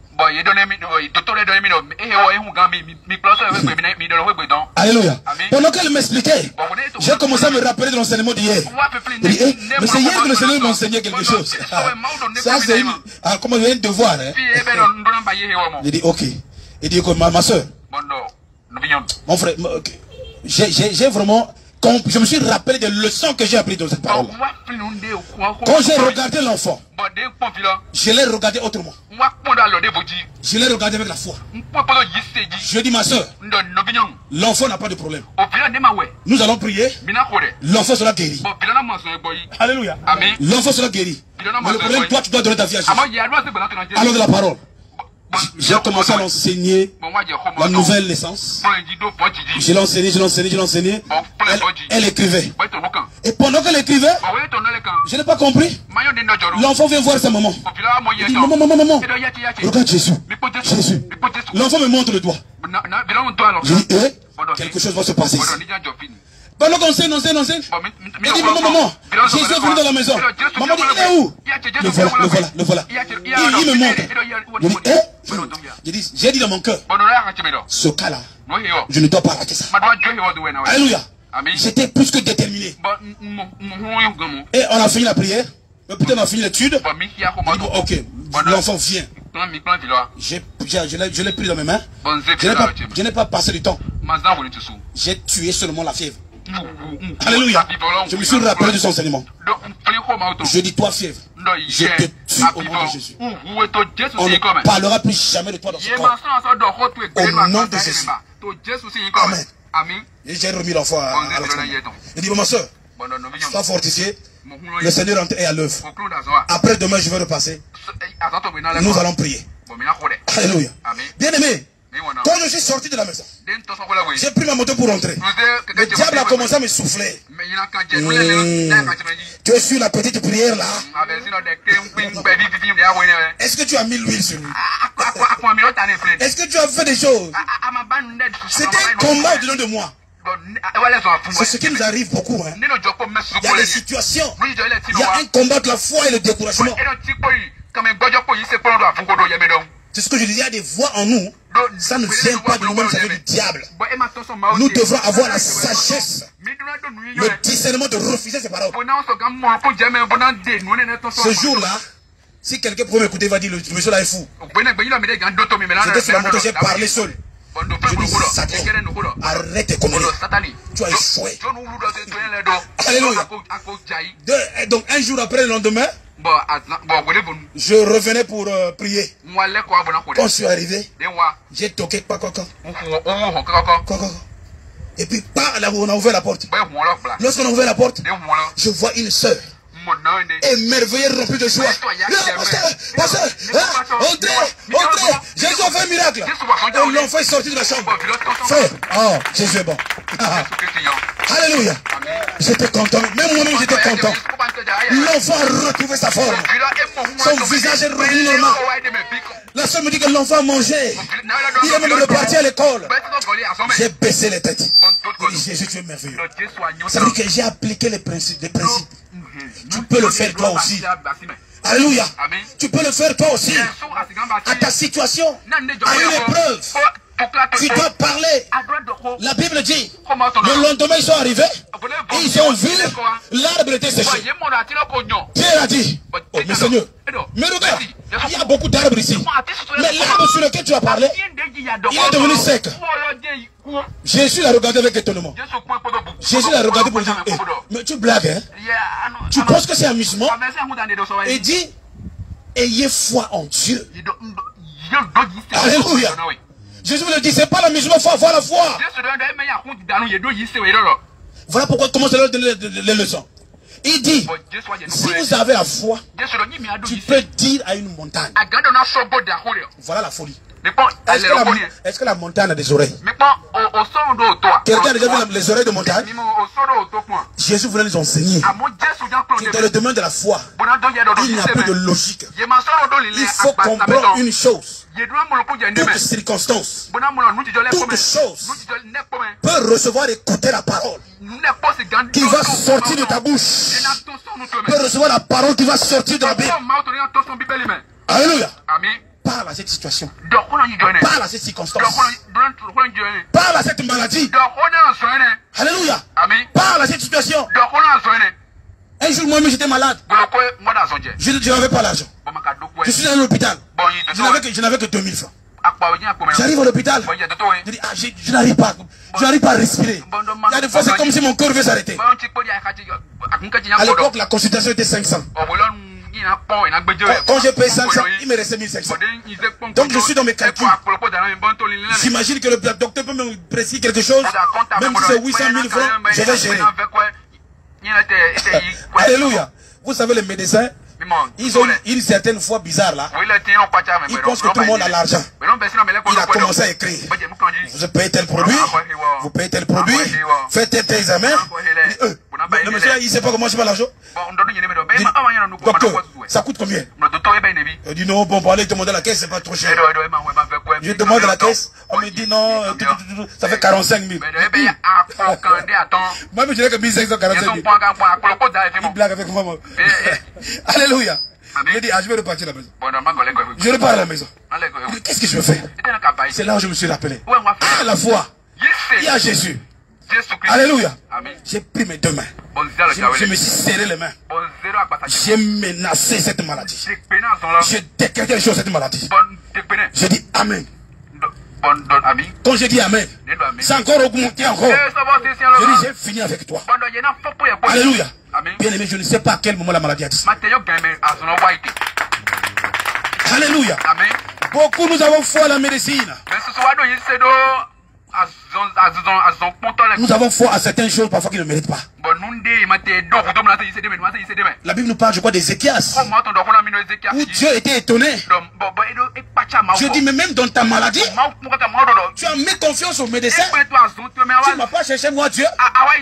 Alléluia. Pendant qu'elle m'expliquait, j'ai commencé à me rappeler de l'enseignement d'hier. Mais c'est hier que le Seigneur m'a enseigné quelque chose. Ça c'est un devoir. J'ai dit ok. Il dit ma soeur, mon frère, j'ai vraiment... Je me suis rappelé des leçons que j'ai apprises dans cette parole. Quand j'ai regardé l'enfant, je l'ai regardé autrement. Je l'ai regardé avec la foi. Je dis ma soeur, l'enfant n'a pas de problème. Nous allons prier. L'enfant sera guéri. Alléluia. L'enfant sera guéri. Mais le problème, toi, tu dois donner ta vie à Jésus. Allons de la parole. J'ai commencé à l'enseigner la nouvelle naissance. Je l'ai enseigné. Elle écrivait. Et pendant qu'elle écrivait, je n'ai pas compris. L'enfant vient voir sa maman. Il dit, maman, regarde Jésus. L'enfant me montre le doigt. Je dis, quelque chose va se passer ici. Pendant qu'on enseigne. Il dit, maman, Jésus est venu dans la maison. Maman dit, il est où? Le voilà. Il me montre. J'ai dit dans mon cœur, ce cas-là, je ne dois pas rater ça. Alléluia. J'étais plus que déterminé. Et on a fini la prière. Peut-être on a fini l'étude. Ok, l'enfant vient. Je l'ai pris dans mes mains. Je n'ai pas passé du temps. J'ai tué seulement la fièvre. Alléluia. Je me suis rappelé de son enseignement. Je dis, toi fièvre, je te tue au nom de Jésus. On ne parlera plus jamais de toi dans ce corps. Au nom de Jésus. Amen. Et j'ai remis l'enfant à l'enfant. Il dit, ma soeur, sois fortifié. Le Seigneur est à l'œuvre. Après demain, je vais repasser. Nous allons prier. Alléluia. Bien aimé, quand je suis sorti de la maison, j'ai pris ma moto pour rentrer. Le diable a commencé à me souffler. Tu es sur la petite prière là. Est-ce que tu as mis l'huile sur lui? Est-ce que tu as fait des choses? C'était un combat au-dedans de moi. C'est ce qui nous arrive beaucoup. Hein. Il y a des situations. Il y a un combat de la foi et le découragement. C'est ce que je disais, il y a des voix en nous. Ça ne vient pas de nous-mêmes, ça vient du diable. Nous devrons avoir la sagesse, le discernement de refuser ces paroles. Ce jour-là, si quelqu'un pouvait m'écouter, il va dire, le monsieur là est fou. J'étais sur la moto, j'ai parlé seul. Je dis, Satan, arrête tes conneries. Tu as échoué. Alléluia. Donc un jour après, le lendemain, je revenais pour prier. Quand je suis arrivé, j'ai toqué. Et puis, on a ouvert la porte. Lorsqu'on a ouvert la porte, je vois une sœur émerveillée, remplie de joie. Pasteur, entrez, Jésus a fait un miracle. Et l'enfant est sorti de la chambre. Frère, oh, Jésus est bon. Alléluia. J'étais content, même moi-même j'étais content. L'enfant a retrouvé sa forme. Son visage est revenu normal. La soeur me dit que l'enfant a mangé. Il est même reparti à l'école. J'ai baissé les têtes. Il dit, Jésus, tu es merveilleux. Ça veut dire que j'ai appliqué les principes. Tu peux le faire toi aussi. Alléluia. Tu peux le faire toi aussi. À ta situation, à une épreuve. Tu dois parler. La Bible dit, le lendemain ils sont arrivés, et ils ont vu l'arbre était séché. Pierre a dit, oh mais Seigneur, mais regarde, il y a beaucoup d'arbres ici. Mais l'arbre sur lequel tu as parlé, il est devenu sec. Jésus l'a regardé avec étonnement. Jésus l'a regardé pour dire, mais tu blagues, hein? Tu penses que c'est amusement? Et dit, ayez foi en Dieu. Alléluia. Jésus me le dit, c'est pas l'amusement, il faut avoir la foi. Voilà pourquoi il commence à leur donner les leçons. Il dit, si vous avez la foi, tu peux dire à une montagne. Voilà la folie. Est-ce que la montagne a des oreilles? Quelqu'un a déjà vu les oreilles de montagne? Jésus voulait nous enseigner que dans le domaine de la foi, il n'y a plus de logique. Il faut comprendre une chose. Toute circonstance, toute chose peut recevoir et écouter la parole qui va sortir de ta bouche. Peut recevoir la parole qui va sortir de la Bible. Alléluia. Parle à cette situation. Parle à cette circonstance. Parle à cette maladie. Alléluia. Parle à cette situation. Un jour, moi-même, j'étais malade. Je n'avais pas l'argent. Je suis dans l'hôpital. Je n'avais que 2000 francs. J'arrive à l'hôpital. Je dis, ah, je n'arrive pas. Je n'arrive pas à respirer. Il y a des fois, c'est comme si mon cœur veut s'arrêter. À l'époque, la consultation était 500. Quand j'ai payé 500, il me restait 1500. Donc je suis dans mes calculs. J'imagine que le docteur peut me prescrire quelque chose. Même si c'est 800 000 francs, je vais gérer. Alléluia. Vous savez, les médecins, ils ont une certaine foi bizarre là. Ils pensent que tout le monde a l'argent. Il a commencé à écrire. Vous payez tel produit, vous payez tel produit, faites tel examen. Le monsieur, il ne sait pas comment je fais l'argent. Docteur, ça coûte combien? Il dit non, bon, pour aller demander à la caisse, c'est pas trop cher. Je demande à la caisse, on me dit non, ça fait 45 000. Moi, je dirais que 1545 000. Il blague avec moi. Alléluia. Je dis, ah, je vais repartir à la maison. Je repars à la maison. Qu'est-ce que je veux faire? C'est là où je me suis rappelé. Ah, la foi. Il y a Jésus. Alléluia. J'ai pris mes deux mains. Je me suis serré les mains. J'ai menacé cette maladie. J'ai décrété les choses cette maladie. J'ai dit Amen. Quand je dis amen, c'est encore augmenté encore. Je dis, j'ai fini avec toi. Alléluia. Bien aimé, je ne sais pas à quel moment la maladie a dit. Alléluia. Beaucoup nous avons foi à la médecine. Nous avons foi à certaines choses parfois qui ne méritent pas. La Bible nous parle, je crois, d'Ézéchias, où Dieu était étonné. Je dis, mais même dans ta maladie, tu as mis confiance au médecin. Tu ne m'as pas cherché moi, Dieu.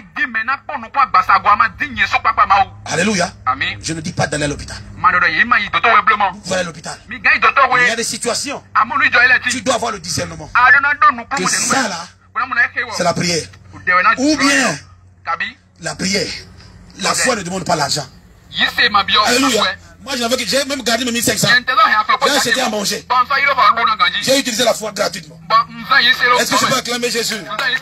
Alléluia. Je ne dis pas d'aller à l'hôpital. Vous allez à l'hôpital. Il y a des situations. Tu dois avoir le discernement. Que ça là, c'est la prière. Ou bien la prière. La foi ne demande pas l'argent. Alléluia. Moi, j'ai même gardé mes 1500. J'ai acheté à manger. J'ai utilisé la foi gratuitement. Est-ce que je peux acclamer Jésus?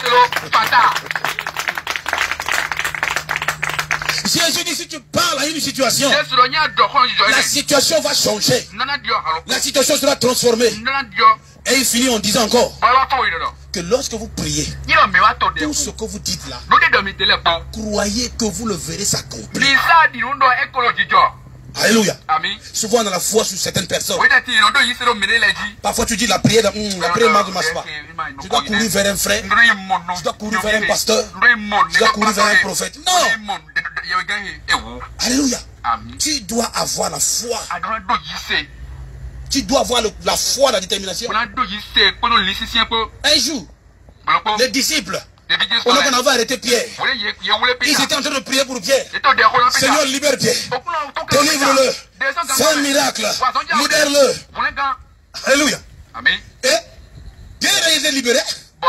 Jésus dit, si tu parles à une situation, la situation va changer. La situation sera transformée. Et il finit en disant encore que lorsque vous priez, tout ce que vous dites là, croyez que vous le verrez s'accomplir. Alléluia. Souvent on a la foi sur certaines personnes. Parfois tu dis la prière ne marche pas. Tu dois courir vers un frère. Tu dois courir vers un pasteur. Tu dois courir vers un prophète. Non. Alléluia. Tu dois avoir la foi. Tu dois avoir la foi, la détermination. Un jour, les disciples, on avait arrêté Pierre. Ils étaient en train de prier pour Pierre. Seigneur, libère Pierre. Délivre-le. Fais un miracle. Libère-le. Alléluia. Et Pierre a été libéré.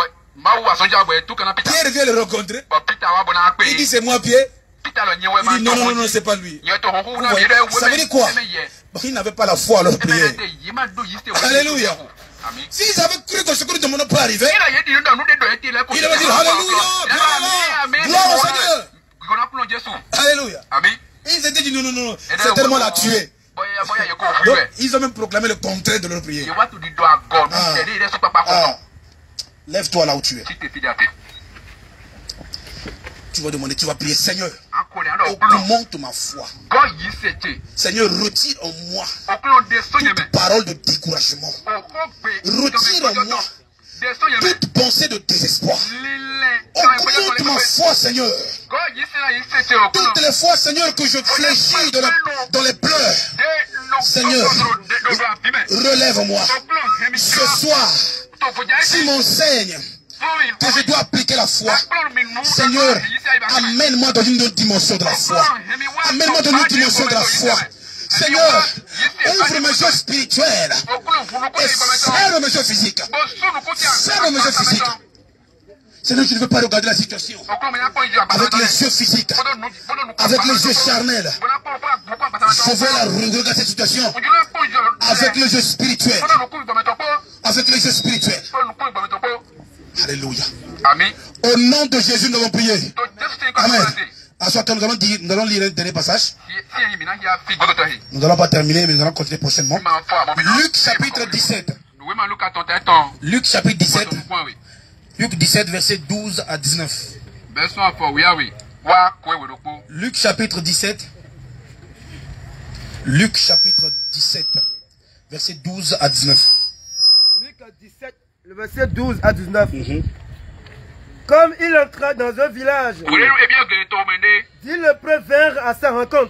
Pierre vient le rencontrer. Il dit, c'est moi Pierre. Il dit, non, c'est pas lui. Ça veut dire quoi? Il n'avait pas la foi à leur prière. Alléluia. S'ils avaient cru que ce que nous demandons peut arriver, il avait dit Alléluia, gloire au Seigneur. Alléluia. Ils étaient dit non, c'est tellement la tuer. Donc, ils ont même proclamé le contraire de leur prière. Lève-toi là où tu es. Tu vas demander, tu vas prier, Seigneur, augmente ma foi. Seigneur, retire en moi toute parole de découragement. Retire en moi toute pensée de désespoir. Augmente ma foi, Seigneur. Toutes les fois, Seigneur, que je fléchis dans les pleurs, Seigneur, relève-moi. Ce soir, tu m'enseignes que je dois appliquer la foi. Seigneur, amène-moi dans une autre dimension de la foi. Amène-moi dans une autre dimension de la foi. Seigneur, ouvre mes yeux spirituels et serre mes yeux physiques. Serre mes yeux physiques. Seigneur, je ne veux pas regarder la situation avec les yeux physiques, avec les yeux charnels. Je veux regarder cette situation avec les yeux spirituels. Avec les yeux spirituels. Alléluia. Amen. Au nom de Jésus, nous allons prier. Amen. À ce temps, nous allons lire un dernier passage. Nous n'allons pas terminer, mais nous allons continuer prochainement. Luc chapitre 17. Luc chapitre 17. Luc 17, verset 12 à 19. Luc chapitre 17. Luc chapitre 17, verset 12 à 19. Luc 17, le verset 12 à 19. Comme il entra dans un village, dix lépreux vinrent à sa rencontre.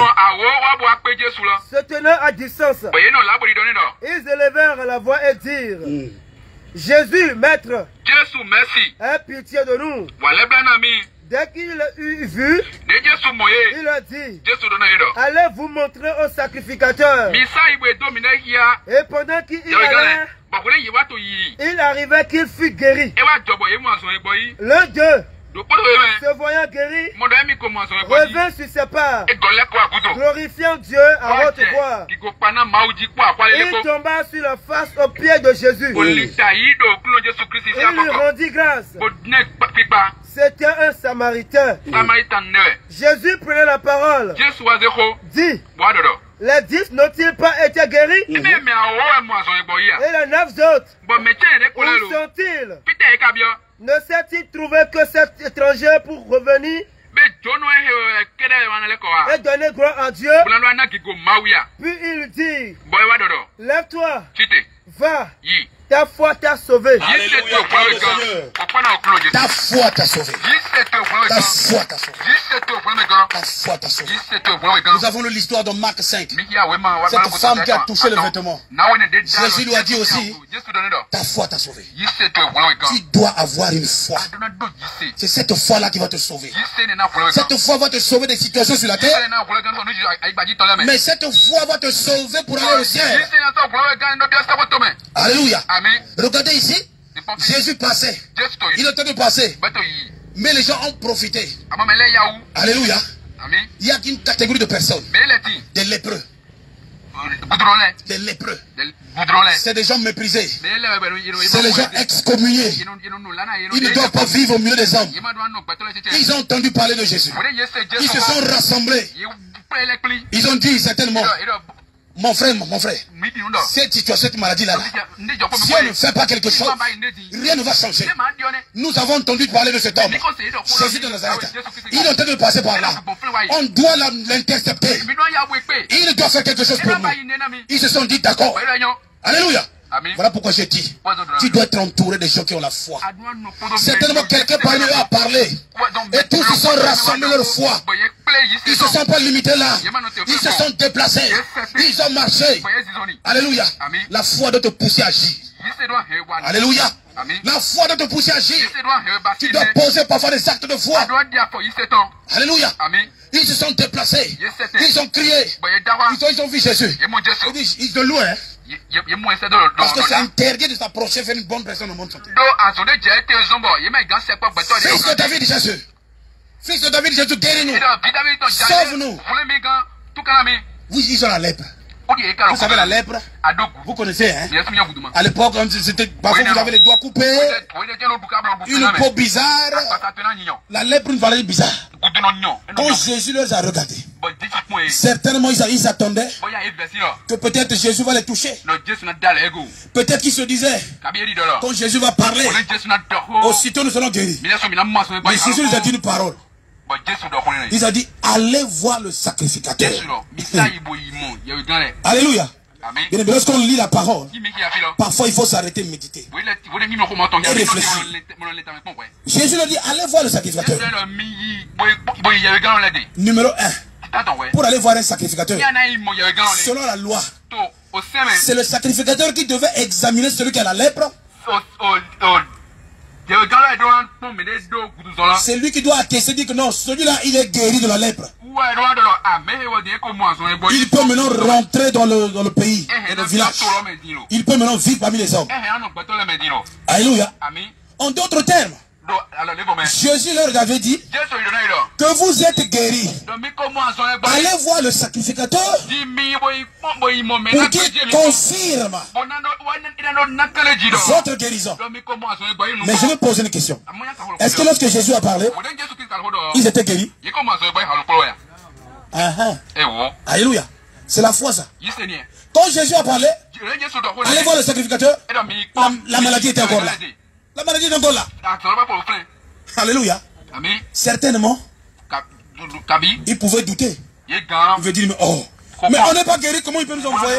Se tenant à distance, ils élevèrent la voix et dirent: Jésus, maître, aie pitié de nous. Dès qu'il eut vu, il a dit: allez vous montrer au sacrificateur. Et pendant qu'il y allait, il arrivait qu'il fut guéri. L'un d'eux, se voyant guéri, revint sur ses pas, glorifiant Dieu à haute voix. Il tomba sur la face aux pieds de Jésus. Il lui rendit grâce. C'était un Samaritain. Jésus prenait la parole, dit: Les 10 n'ont-ils pas été guéris? Et les 9 autres, où sont-ils? Ne s'est-il trouvé que cet étranger pour revenir et donner gloire à Dieu? Puis il dit, lève-toi, va, ta foi t'a sauvé. Alléluia, ta foi t'a sauvé. Ta foi t'a sauvé. Ta foi t'a sauvé. Nous avons lu l'histoire de Marc 5. Cette femme qui a touché le vêtement. Jésus lui a dit aussi, ta foi t'a sauvé. Tu dois avoir une foi. C'est cette foi-là qui va te sauver. Cette foi va te sauver des situations sur la terre. Mais cette foi va te sauver pour aller au ciel. Alléluia. Regardez ici. Jésus passait. Il était de passer. Mais les gens ont profité. Alléluia. Il y a une catégorie de personnes. Des lépreux. Des lépreux. C'est des gens méprisés. C'est des gens excommuniés. Ils ne doivent pas vivre au milieu des hommes. Ils ont entendu parler de Jésus. Ils se sont rassemblés. Ils ont dit certainement, mon frère, cette situation, cette maladie-là, si on ne fait pas quelque chose, rien ne va changer. Nous avons entendu parler de cet homme, Jésus de Nazareth. Il est en train de passer par là. On doit l'intercepter. Il doit faire quelque chose pour nous. Ils se sont dit d'accord. Alléluia. Voilà pourquoi je dis, tu dois être entouré de gens qui ont la foi. Certainement quelqu'un parmi eux a parlé. Et tous se sont rassemblés leur foi. Ils ne se sont pas limités là. Ils se sont déplacés. Ils ont marché. Alléluia. La foi doit te pousser à agir. Alléluia. La foi doit te pousser à agir. Tu dois poser parfois des actes de foi. Alléluia. Ils se sont déplacés. Ils ont crié. Ils ont vu Jésus. Ils ont loué. Parce que c'est interdit de s'approcher vers une bonne personne au monde santé. Fils de David, Jésus. Fils de David, Jésus, guéris-nous. Sauve-nous. Oui, ils ont la lèpre. Vous savez la lèpre? Vous connaissez, hein? À l'époque, parfois vous avez les doigts coupés, une peau bizarre. La lèpre, une valeur bizarre. Quand Jésus les a regardés, certainement ils attendaient que peut-être Jésus va les toucher. Peut-être qu'ils se disaient, quand Jésus va parler, aussitôt nous serons guéris. Mais Jésus nous a dit une parole. Il a dit, allez voir le sacrificateur. Alléluia. Bien, lorsqu'on lit la parole, parfois il faut s'arrêter et méditer. Et réfléchir. Jésus a dit, allez voir le sacrificateur. Numéro 1. Pour aller voir un sacrificateur, selon la loi, c'est le sacrificateur qui devait examiner celui qui a la lèpre. C'est lui qui doit attester, dire que non, celui-là, il est guéri de la lèpre. Il peut maintenant rentrer dans le pays, dans le village. Il peut maintenant vivre parmi les hommes. Alléluia. En d'autres termes, Jésus leur avait dit que vous êtes guéris. Allez voir le sacrificateur pour qu'il confirme votre guérison. Mais je vais poser une question. Est-ce que lorsque Jésus a parlé, ils étaient guéris? Alléluia. C'est la foi ça. Quand Jésus a parlé, allez voir le sacrificateur, la maladie était encore là. La maladie est encore là. Alléluia. Certainement, il pouvait douter. Il veut dire, mais oh, mais on n'est pas guéri, comment il peut nous envoyer?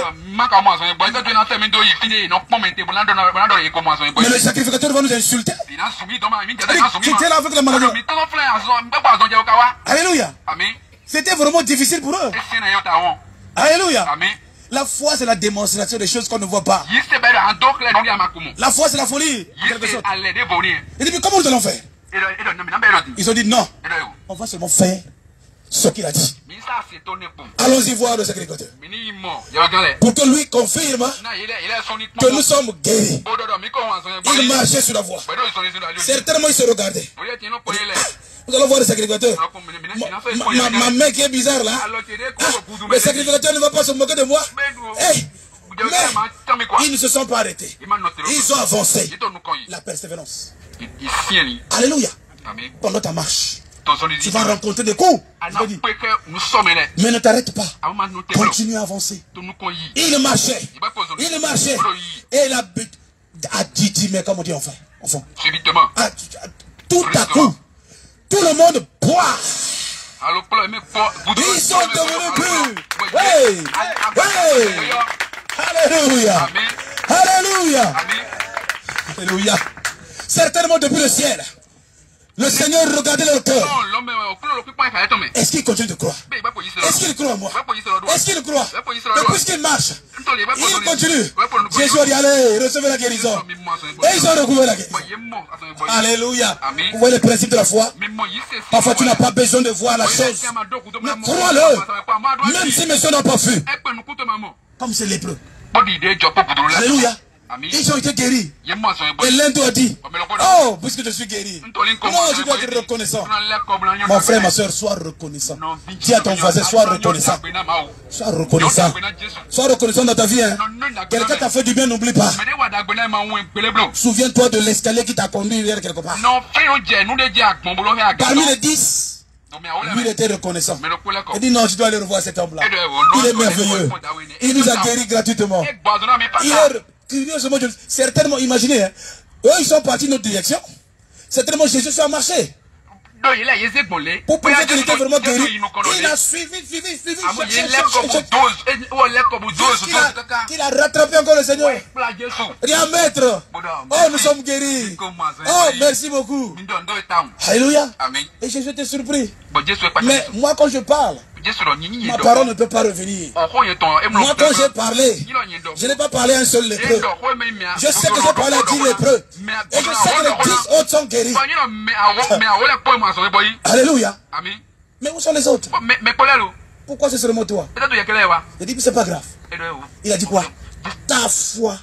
Mais le sacrificateur va nous insulter. Tu étais là avec la maladie. Alléluia. C'était vraiment difficile pour eux. Alléluia. La foi, c'est la démonstration des choses qu'on ne voit pas. La foi, c'est la folie. Il dit, mais comment nous allons faire? Ils ont dit, non, on va seulement faire ce qu'il a dit. Allons-y voir le sacrificateur. Pour que lui confirme que nous sommes guéris. Il marchait sur la voie. Certainement, il se regardait. Nous allons voir le sacrificateur. Ma main qui est bizarre là. Le sacrificateur ne va pas se moquer de moi. Hey, mais ils ne se sont pas arrêtés. Ils ont avancé. La persévérance. Alléluia. Pendant ta marche, Tu vas rencontrer des coups. Mais ne t'arrête pas. Continue à avancer. Il marchait. Et il a dit, mais comment on dit enfin? Subitement. Tout à coup, tout le monde boit. Ils sont devenus purs. Hey! Hey! Alléluia! Alléluia! Alléluia! Certainement depuis le ciel. Le Seigneur regardait leur cœur. Est-ce qu'il continue de croire? Est-ce qu'il croit en moi? Est-ce qu'il croit? Mais puisqu'il marche, il continue. Jésus a dit, allez, recevez la guérison. Et ils ont recouvré la guérison. Alléluia. Vous voyez le principe de la foi? Parfois tu n'as pas besoin de voir la chose. Mais crois-le. Même si mes soeurs n'ont pas vu. Comme c'est lépreux. Alléluia. Ils ont été guéris. Et l'un doit dire, oh, puisque je suis guéri, moi je dois être reconnaissant. Mon frère, ma soeur, sois reconnaissant. Dis à ton voisin, sois reconnaissant. Sois reconnaissant. Sois reconnaissant dans ta vie. Hein. Quelqu'un t'a fait du bien, n'oublie pas. Souviens-toi de l'escalier qui t'a conduit vers quelque part. Parmi les 10, lui il était reconnaissant. Il dit non, je dois aller revoir cet homme-là. Il est merveilleux. Il nous a guéris gratuitement. Curieusement, certainement, imaginez, hein, eux ils sont partis dans notre direction. Certainement Jésus a marché. Pour prouver qu'il était vraiment guéri, il a suivi. Il a rattrapé encore le Seigneur. Il dit à maître, oh nous sommes guéris. Oh merci beaucoup. Alléluia. Et Jésus était surpris. Mais moi quand je parle, ma parole ne peut pas revenir. Moi quand j'ai parlé, je n'ai pas parlé à un seul lépreux. Je sais que j'ai parlé à 10 lépreux. Et je sais que les 10 autres sont guéris. Alléluia. Mais où sont les autres? Pourquoi c'est seulement toi? Il dit que c'est pas grave. Il a dit quoi? Ta foi.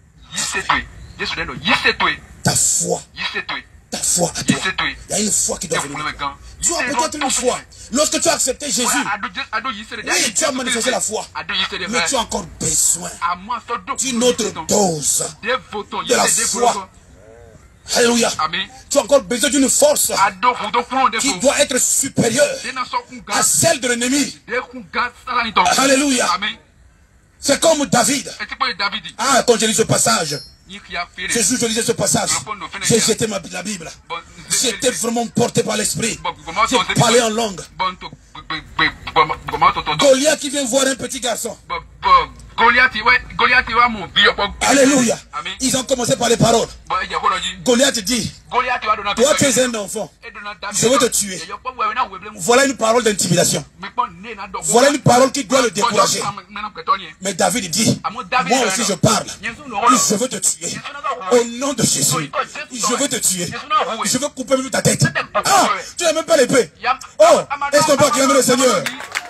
Ta foi. Ta foi à toi. Il y a une foi qui doit venir. Tu as peut-être une foi. Lorsque tu as accepté Jésus, oui, tu as manifesté la foi. Mais tu as encore besoin d'une autre dose de la foi. Alléluia. Tu as encore besoin d'une force qui doit être supérieure à celle de l'ennemi. Alléluia. C'est comme David. Ah, quand je lis ce passage, ce jour je lisais ce passage, j'ai jeté la Bible. J'étais vraiment porté par l'esprit. J'ai parlé en langue. Goliath qui vient voir un petit garçon. Alléluia. Ils ont commencé par les paroles. Goliath dit, toi tu es un enfant, je veux te tuer. Voilà une parole d'intimidation. Voilà une parole qui doit le décourager. Mais David dit, moi aussi je parle. Je veux te tuer. Au nom de Jésus, je veux te tuer. Je veux couper même ta tête. Ah, tu n'as même pas l'épée. Oh, est-ce qu'on peut acclamer le Seigneur?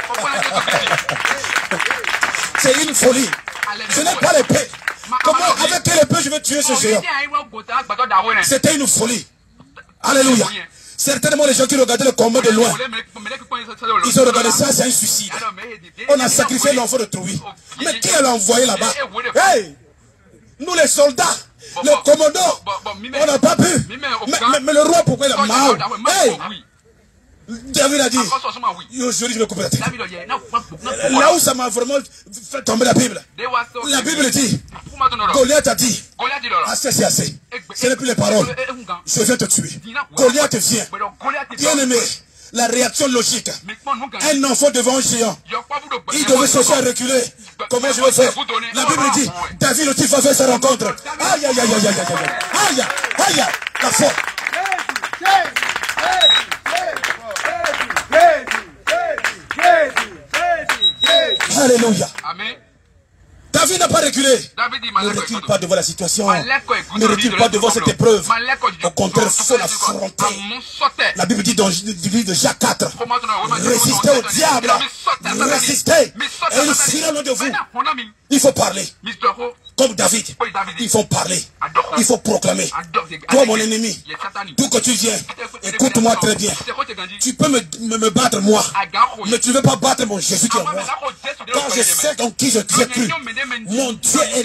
C'est une folie. Je n'ai pas l'épée. Comment, avec quelle épée je vais tuer ce géant? C'était une folie. Alléluia. Certainement les gens qui regardaient le combat de loin, ils ont regardé ça, c'est un suicide. On a sacrifié l'enfant de Trouy. Mais qui l'a envoyé là-bas? Hey! Nous les soldats, le commandant, on n'a pas pu. Mais le roi, pourquoi il a mal? Hey! David a dit, aujourd'hui je vais couper la tête. Là où ça m'a vraiment fait tomber la Bible dit, Goliath a dit, assez c'est assez. Ce n'est plus les paroles. Je vais te tuer. Goliath vient. Bien aimé, la réaction logique. Un enfant devant un géant. Il devait chercher à reculer. Comment je vais faire? La Bible dit, David aussi va faire sa rencontre. Aïe, aïe, aïe, aïe, aïe, aïe, aïe, aïe, la foi. Alléluia. Amen. David n'a pas reculé. Ne recule pas devant la situation. Ne recule pas devant cette épreuve. Au contraire, il faut l'affronter. La Bible dit dans le livre de Jacques 4, résistez au diable. Résistez. Et il fuira loin de vous. Il faut parler. Comme David, il faut parler. Il faut proclamer. Toi, mon ennemi, d'où que tu viens, écoute-moi très bien. Tu peux me battre moi, mais tu ne veux pas battre mon Jésus qui est moi. Quand je sais en qui je t'ai cru, mon Dieu est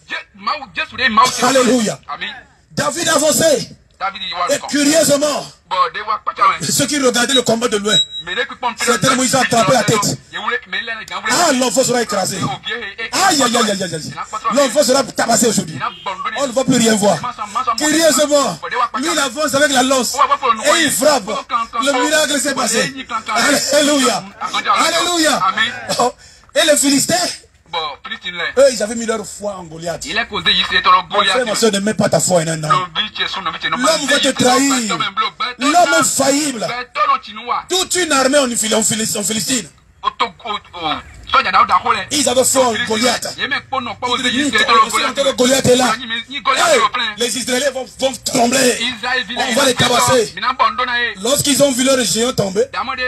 là. Alléluia. David avançait. Et curieusement, Ceux qui regardaient le combat de loin, certainement ils ont attrapé la tête. Ah, l'enfant sera écrasé. Aïe, aïe, aïe, aïe, aïe. L'enfant sera tabassé aujourd'hui. On ne va plus rien voir. Curieusement, lui il avance avec la lance et il frappe. Le miracle s'est passé. Alléluia. Alléluia. Oh. Et les Philistins, eux, ils avaient mis leur foi en Goliath. Mon frère, ma soeur, ne mets pas ta foi en un homme. L'homme va te trahir. L'homme infaillible. Toute une armée en Philistine. Ils avaient foi en Goliath. Goliath est là. Hey, les Israéliens vont trembler. On va les tabasser. Lorsqu'ils ont vu leur géant tomber,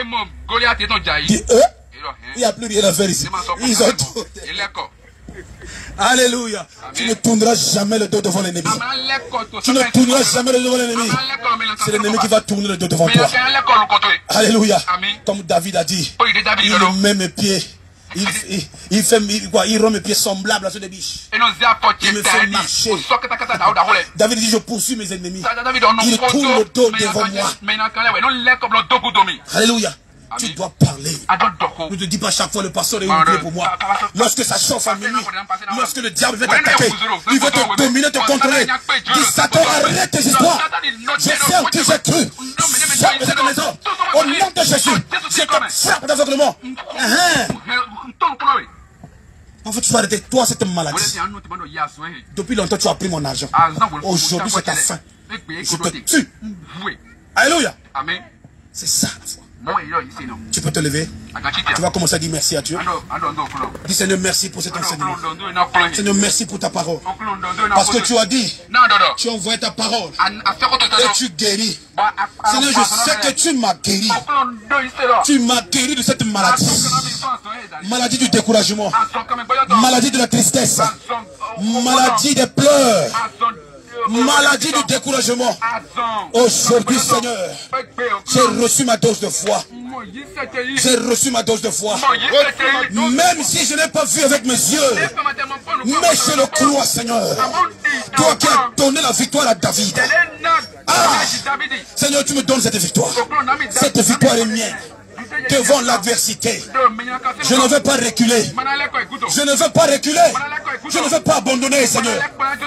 il n'y a plus rien à faire ici. Ils ont tout. Alléluia. Tu ne tourneras jamais le dos devant l'ennemi. Tu ne tourneras jamais le dos devant l'ennemi. C'est l'ennemi qui va tourner le dos devant toi. Alléluia. Comme David a dit, il met mes pieds. Il rend mes pieds semblables à ceux des biches. Il me fait marcher. David dit, je poursuis mes ennemis. Il tourne le dos devant moi. Alléluia. Tu dois parler. Ne te dis pas chaque fois le pasteur est oublié pour moi. Lorsque ça chauffe à minuit, lorsque le diable veut t'attaquer, il veut te dominer, te contrôler. Dis Satan, arrête tes histoires. Je sais en qui j'ai cru. Sors de cette maison. Au nom de Jésus, je te frappe d'aveuglement. En fait, tu vas arrêter. Toi, cette maladie. Depuis longtemps, tu as pris mon argent. Aujourd'hui, c'est ta fin. Je te tue. Alléluia. C'est ça la foi. Tu peux te lever. Tu vas commencer à dire merci à Dieu. Dis Seigneur merci pour cet enseignement. Seigneur merci pour ta parole. Parce que tu as dit, tu as envoyé ta parole et tu guéris. Seigneur, je sais que tu m'as guéri. Tu m'as guéri de cette maladie. Maladie du découragement. Maladie de la tristesse. Maladie des pleurs. Maladie du découragement. Aujourd'hui, Seigneur, j'ai reçu ma dose de foi. J'ai reçu ma dose de foi. Même si je n'ai pas vu avec mes yeux, mais je le crois, Seigneur. Toi qui as donné la victoire à David. Ah, Seigneur, tu me donnes cette victoire. Cette victoire est mienne. Devant l'adversité, je ne veux pas reculer. Je ne veux pas reculer. Je ne veux pas abandonner, Seigneur.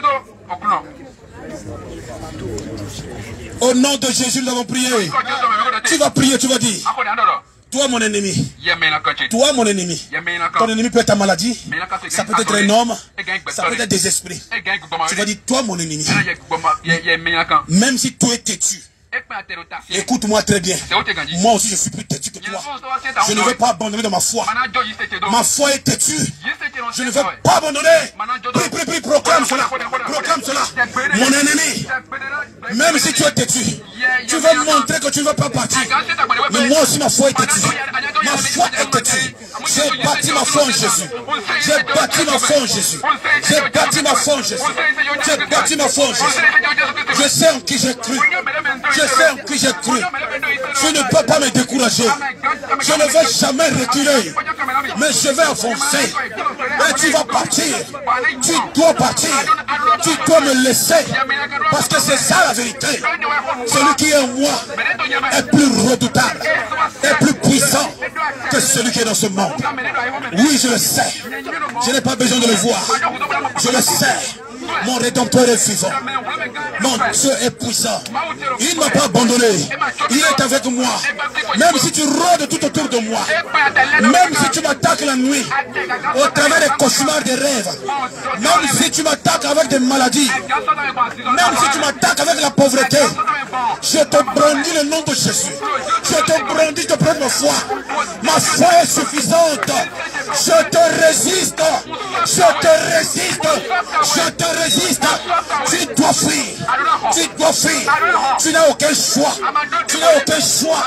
Au nom de Jésus, nous avons prié. Tu vas prier, tu vas dire. Toi, mon ennemi. Toi, mon ennemi. Ton ennemi peut être ta maladie. Ça peut être un homme. Ça peut être des esprits. Tu vas dire, toi, mon ennemi. Même si tu es têtu. Écoute-moi très bien. Moi aussi je suis plus têtu que toi. Je ne veux pas abandonner dans ma foi. Ma foi est têtue. Je ne veux pas abandonner. Prie, proclame cela. Proclame cela. Mon ennemi, même si tu es têtu, tu veux montrer que tu ne veux pas partir. Mais moi aussi ma foi est têtue. Ma foi est têtue. J'ai bâti ma foi en Jésus. J'ai bâti ma foi en Jésus. J'ai bâti ma foi en Jésus. J'ai bâti ma foi en Jésus. Je sais en qui j'ai cru. Je sais en qui j'ai cru. Je ne peux pas me décourager. Je ne vais jamais reculer. Mais je vais avancer. Et tu vas partir. Tu dois partir. Tu dois me laisser. Parce que c'est ça la vérité. Celui qui est en moi est plus redoutable. Est plus puissant que celui qui est dans ce monde. Oui, je le sais. Je n'ai pas besoin de le voir. Je le sais. Mon Rédempteur est vivant. Mon Dieu est puissant. Il ne m'a pas abandonné. Il est avec moi. Même si tu rôdes tout autour de moi. Même si tu m'attaques la nuit. Au travers des cauchemars, des rêves. Même si tu m'attaques avec des maladies. Même si tu m'attaques avec la pauvreté. Je te brandis le nom de Jésus. Je te brandis, je te prends ma foi. Ma foi est suffisante. Je te résiste. Je te résiste. Je te résiste. Tu dois fuir. Tu dois fuir. Tu n'as aucun choix. Tu n'as aucun choix.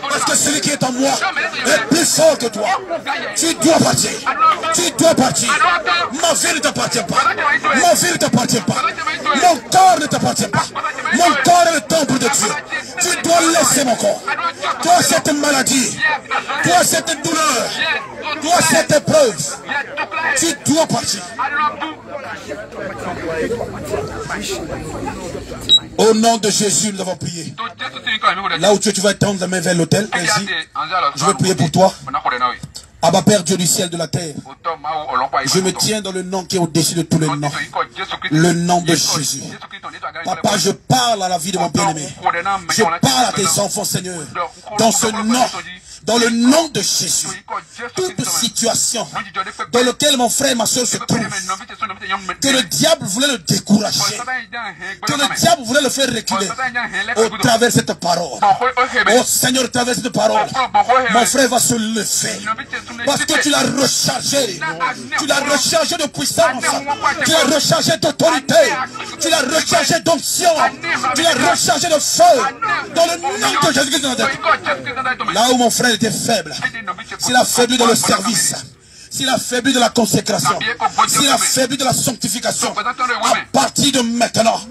Parce que celui qui est en moi est plus fort que toi. Tu dois partir. Tu dois partir. Ma vie ne t'appartient pas. Ma vie ne t'appartient pas. Mon corps ne t'appartient pas. Mon corps est le temple de Dieu. Tu dois laisser mon corps. Toi, cette maladie. Toi, cette douleur. Toi, cette épreuve. Tu dois partir. Au nom de Jésus, nous avons prié. Là où tu vas tendre la main vers l'autel, ici, je vais prier pour toi. Abba Père Dieu du ciel de la terre, je me tiens dans le nom qui est au-dessus de tous les noms, le nom de Jésus. Papa, je parle à la vie de mon bien-aimé. Je parle à tes enfants, Seigneur, dans ce nom. Dans le nom de Jésus, toute situation dans laquelle mon frère et ma soeur se trouvent, que le diable voulait le décourager, que le diable voulait le faire reculer, au travers de cette parole. Oh Seigneur, au travers de cette parole, mon frère va se lever, parce que tu l'as rechargé, de puissance, tu l'as rechargé d'autorité, tu l'as rechargé d'onction, tu l'as rechargé de feu, dans le nom de Jésus-Christ de Nazareth. Là où mon frère était faible, s'il a faibli dans le service, s'il a faibli de la consécration, s'il a faibli de la sanctification, à partir de maintenant,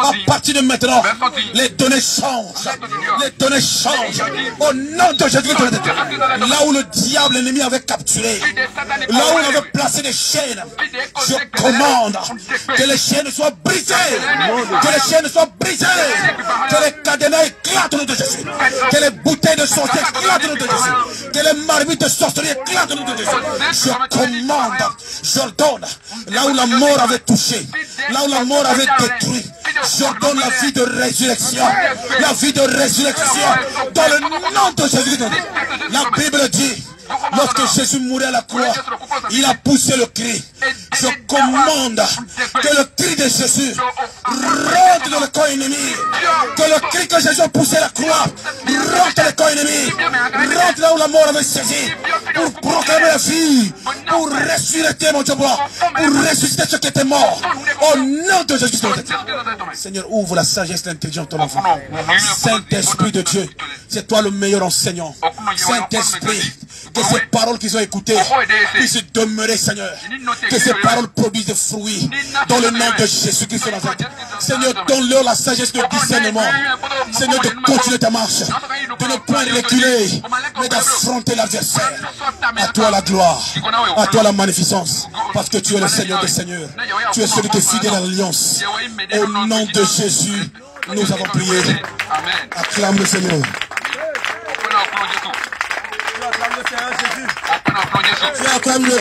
les données changent. Les données changent. Au nom de Jésus, là où le diable, l'ennemi avait capturé, là où il avait placé des chaînes, je commande que les chaînes soient brisées, que les chaînes soient brisées, que les cadenas éclatent au nom de Jésus, que les bouteilles de sorciers éclatent au nom de Jésus, que les marmites de sorcellerie éclatent au nom de Jésus. Je commande, j'ordonne, là où la mort avait touché, là où la mort avait détruit, j'ordonne la vie de résurrection, la vie de résurrection, dans le nom de Jésus. La Bible dit, lorsque Jésus mourait à la croix, il a poussé le cri. Je commande que le cri de Jésus rentre dans le corps ennemi. Que le cri que Jésus a poussé à la croix rentre dans le corps ennemi. Rentre là où la mort avait saisi. Pour proclamer la vie. Pour ressusciter mon Dieu, pour ressusciter ceux qui étaient morts. Au nom de Jésus. Seigneur, ouvre la sagesse et l'intelligence de ton enfant. Saint-Esprit de Dieu, c'est toi le meilleur enseignant. Saint-Esprit, que ces paroles qu'ils ont écoutées puissent demeurer, Seigneur. Que ces paroles produisent des fruits dans le nom de Jésus-Christ de Nazareth. Seigneur, donne-leur la sagesse de discernement. Seigneur, de continuer ta marche, de ne point reculer, mais d'affronter l'adversaire. À toi la gloire, à toi la magnificence, parce que tu es le Seigneur des Seigneurs. Tu es celui qui est fidèle à l'alliance. Au nom de Jésus, nous avons prié. Acclame le Seigneur. Acclame le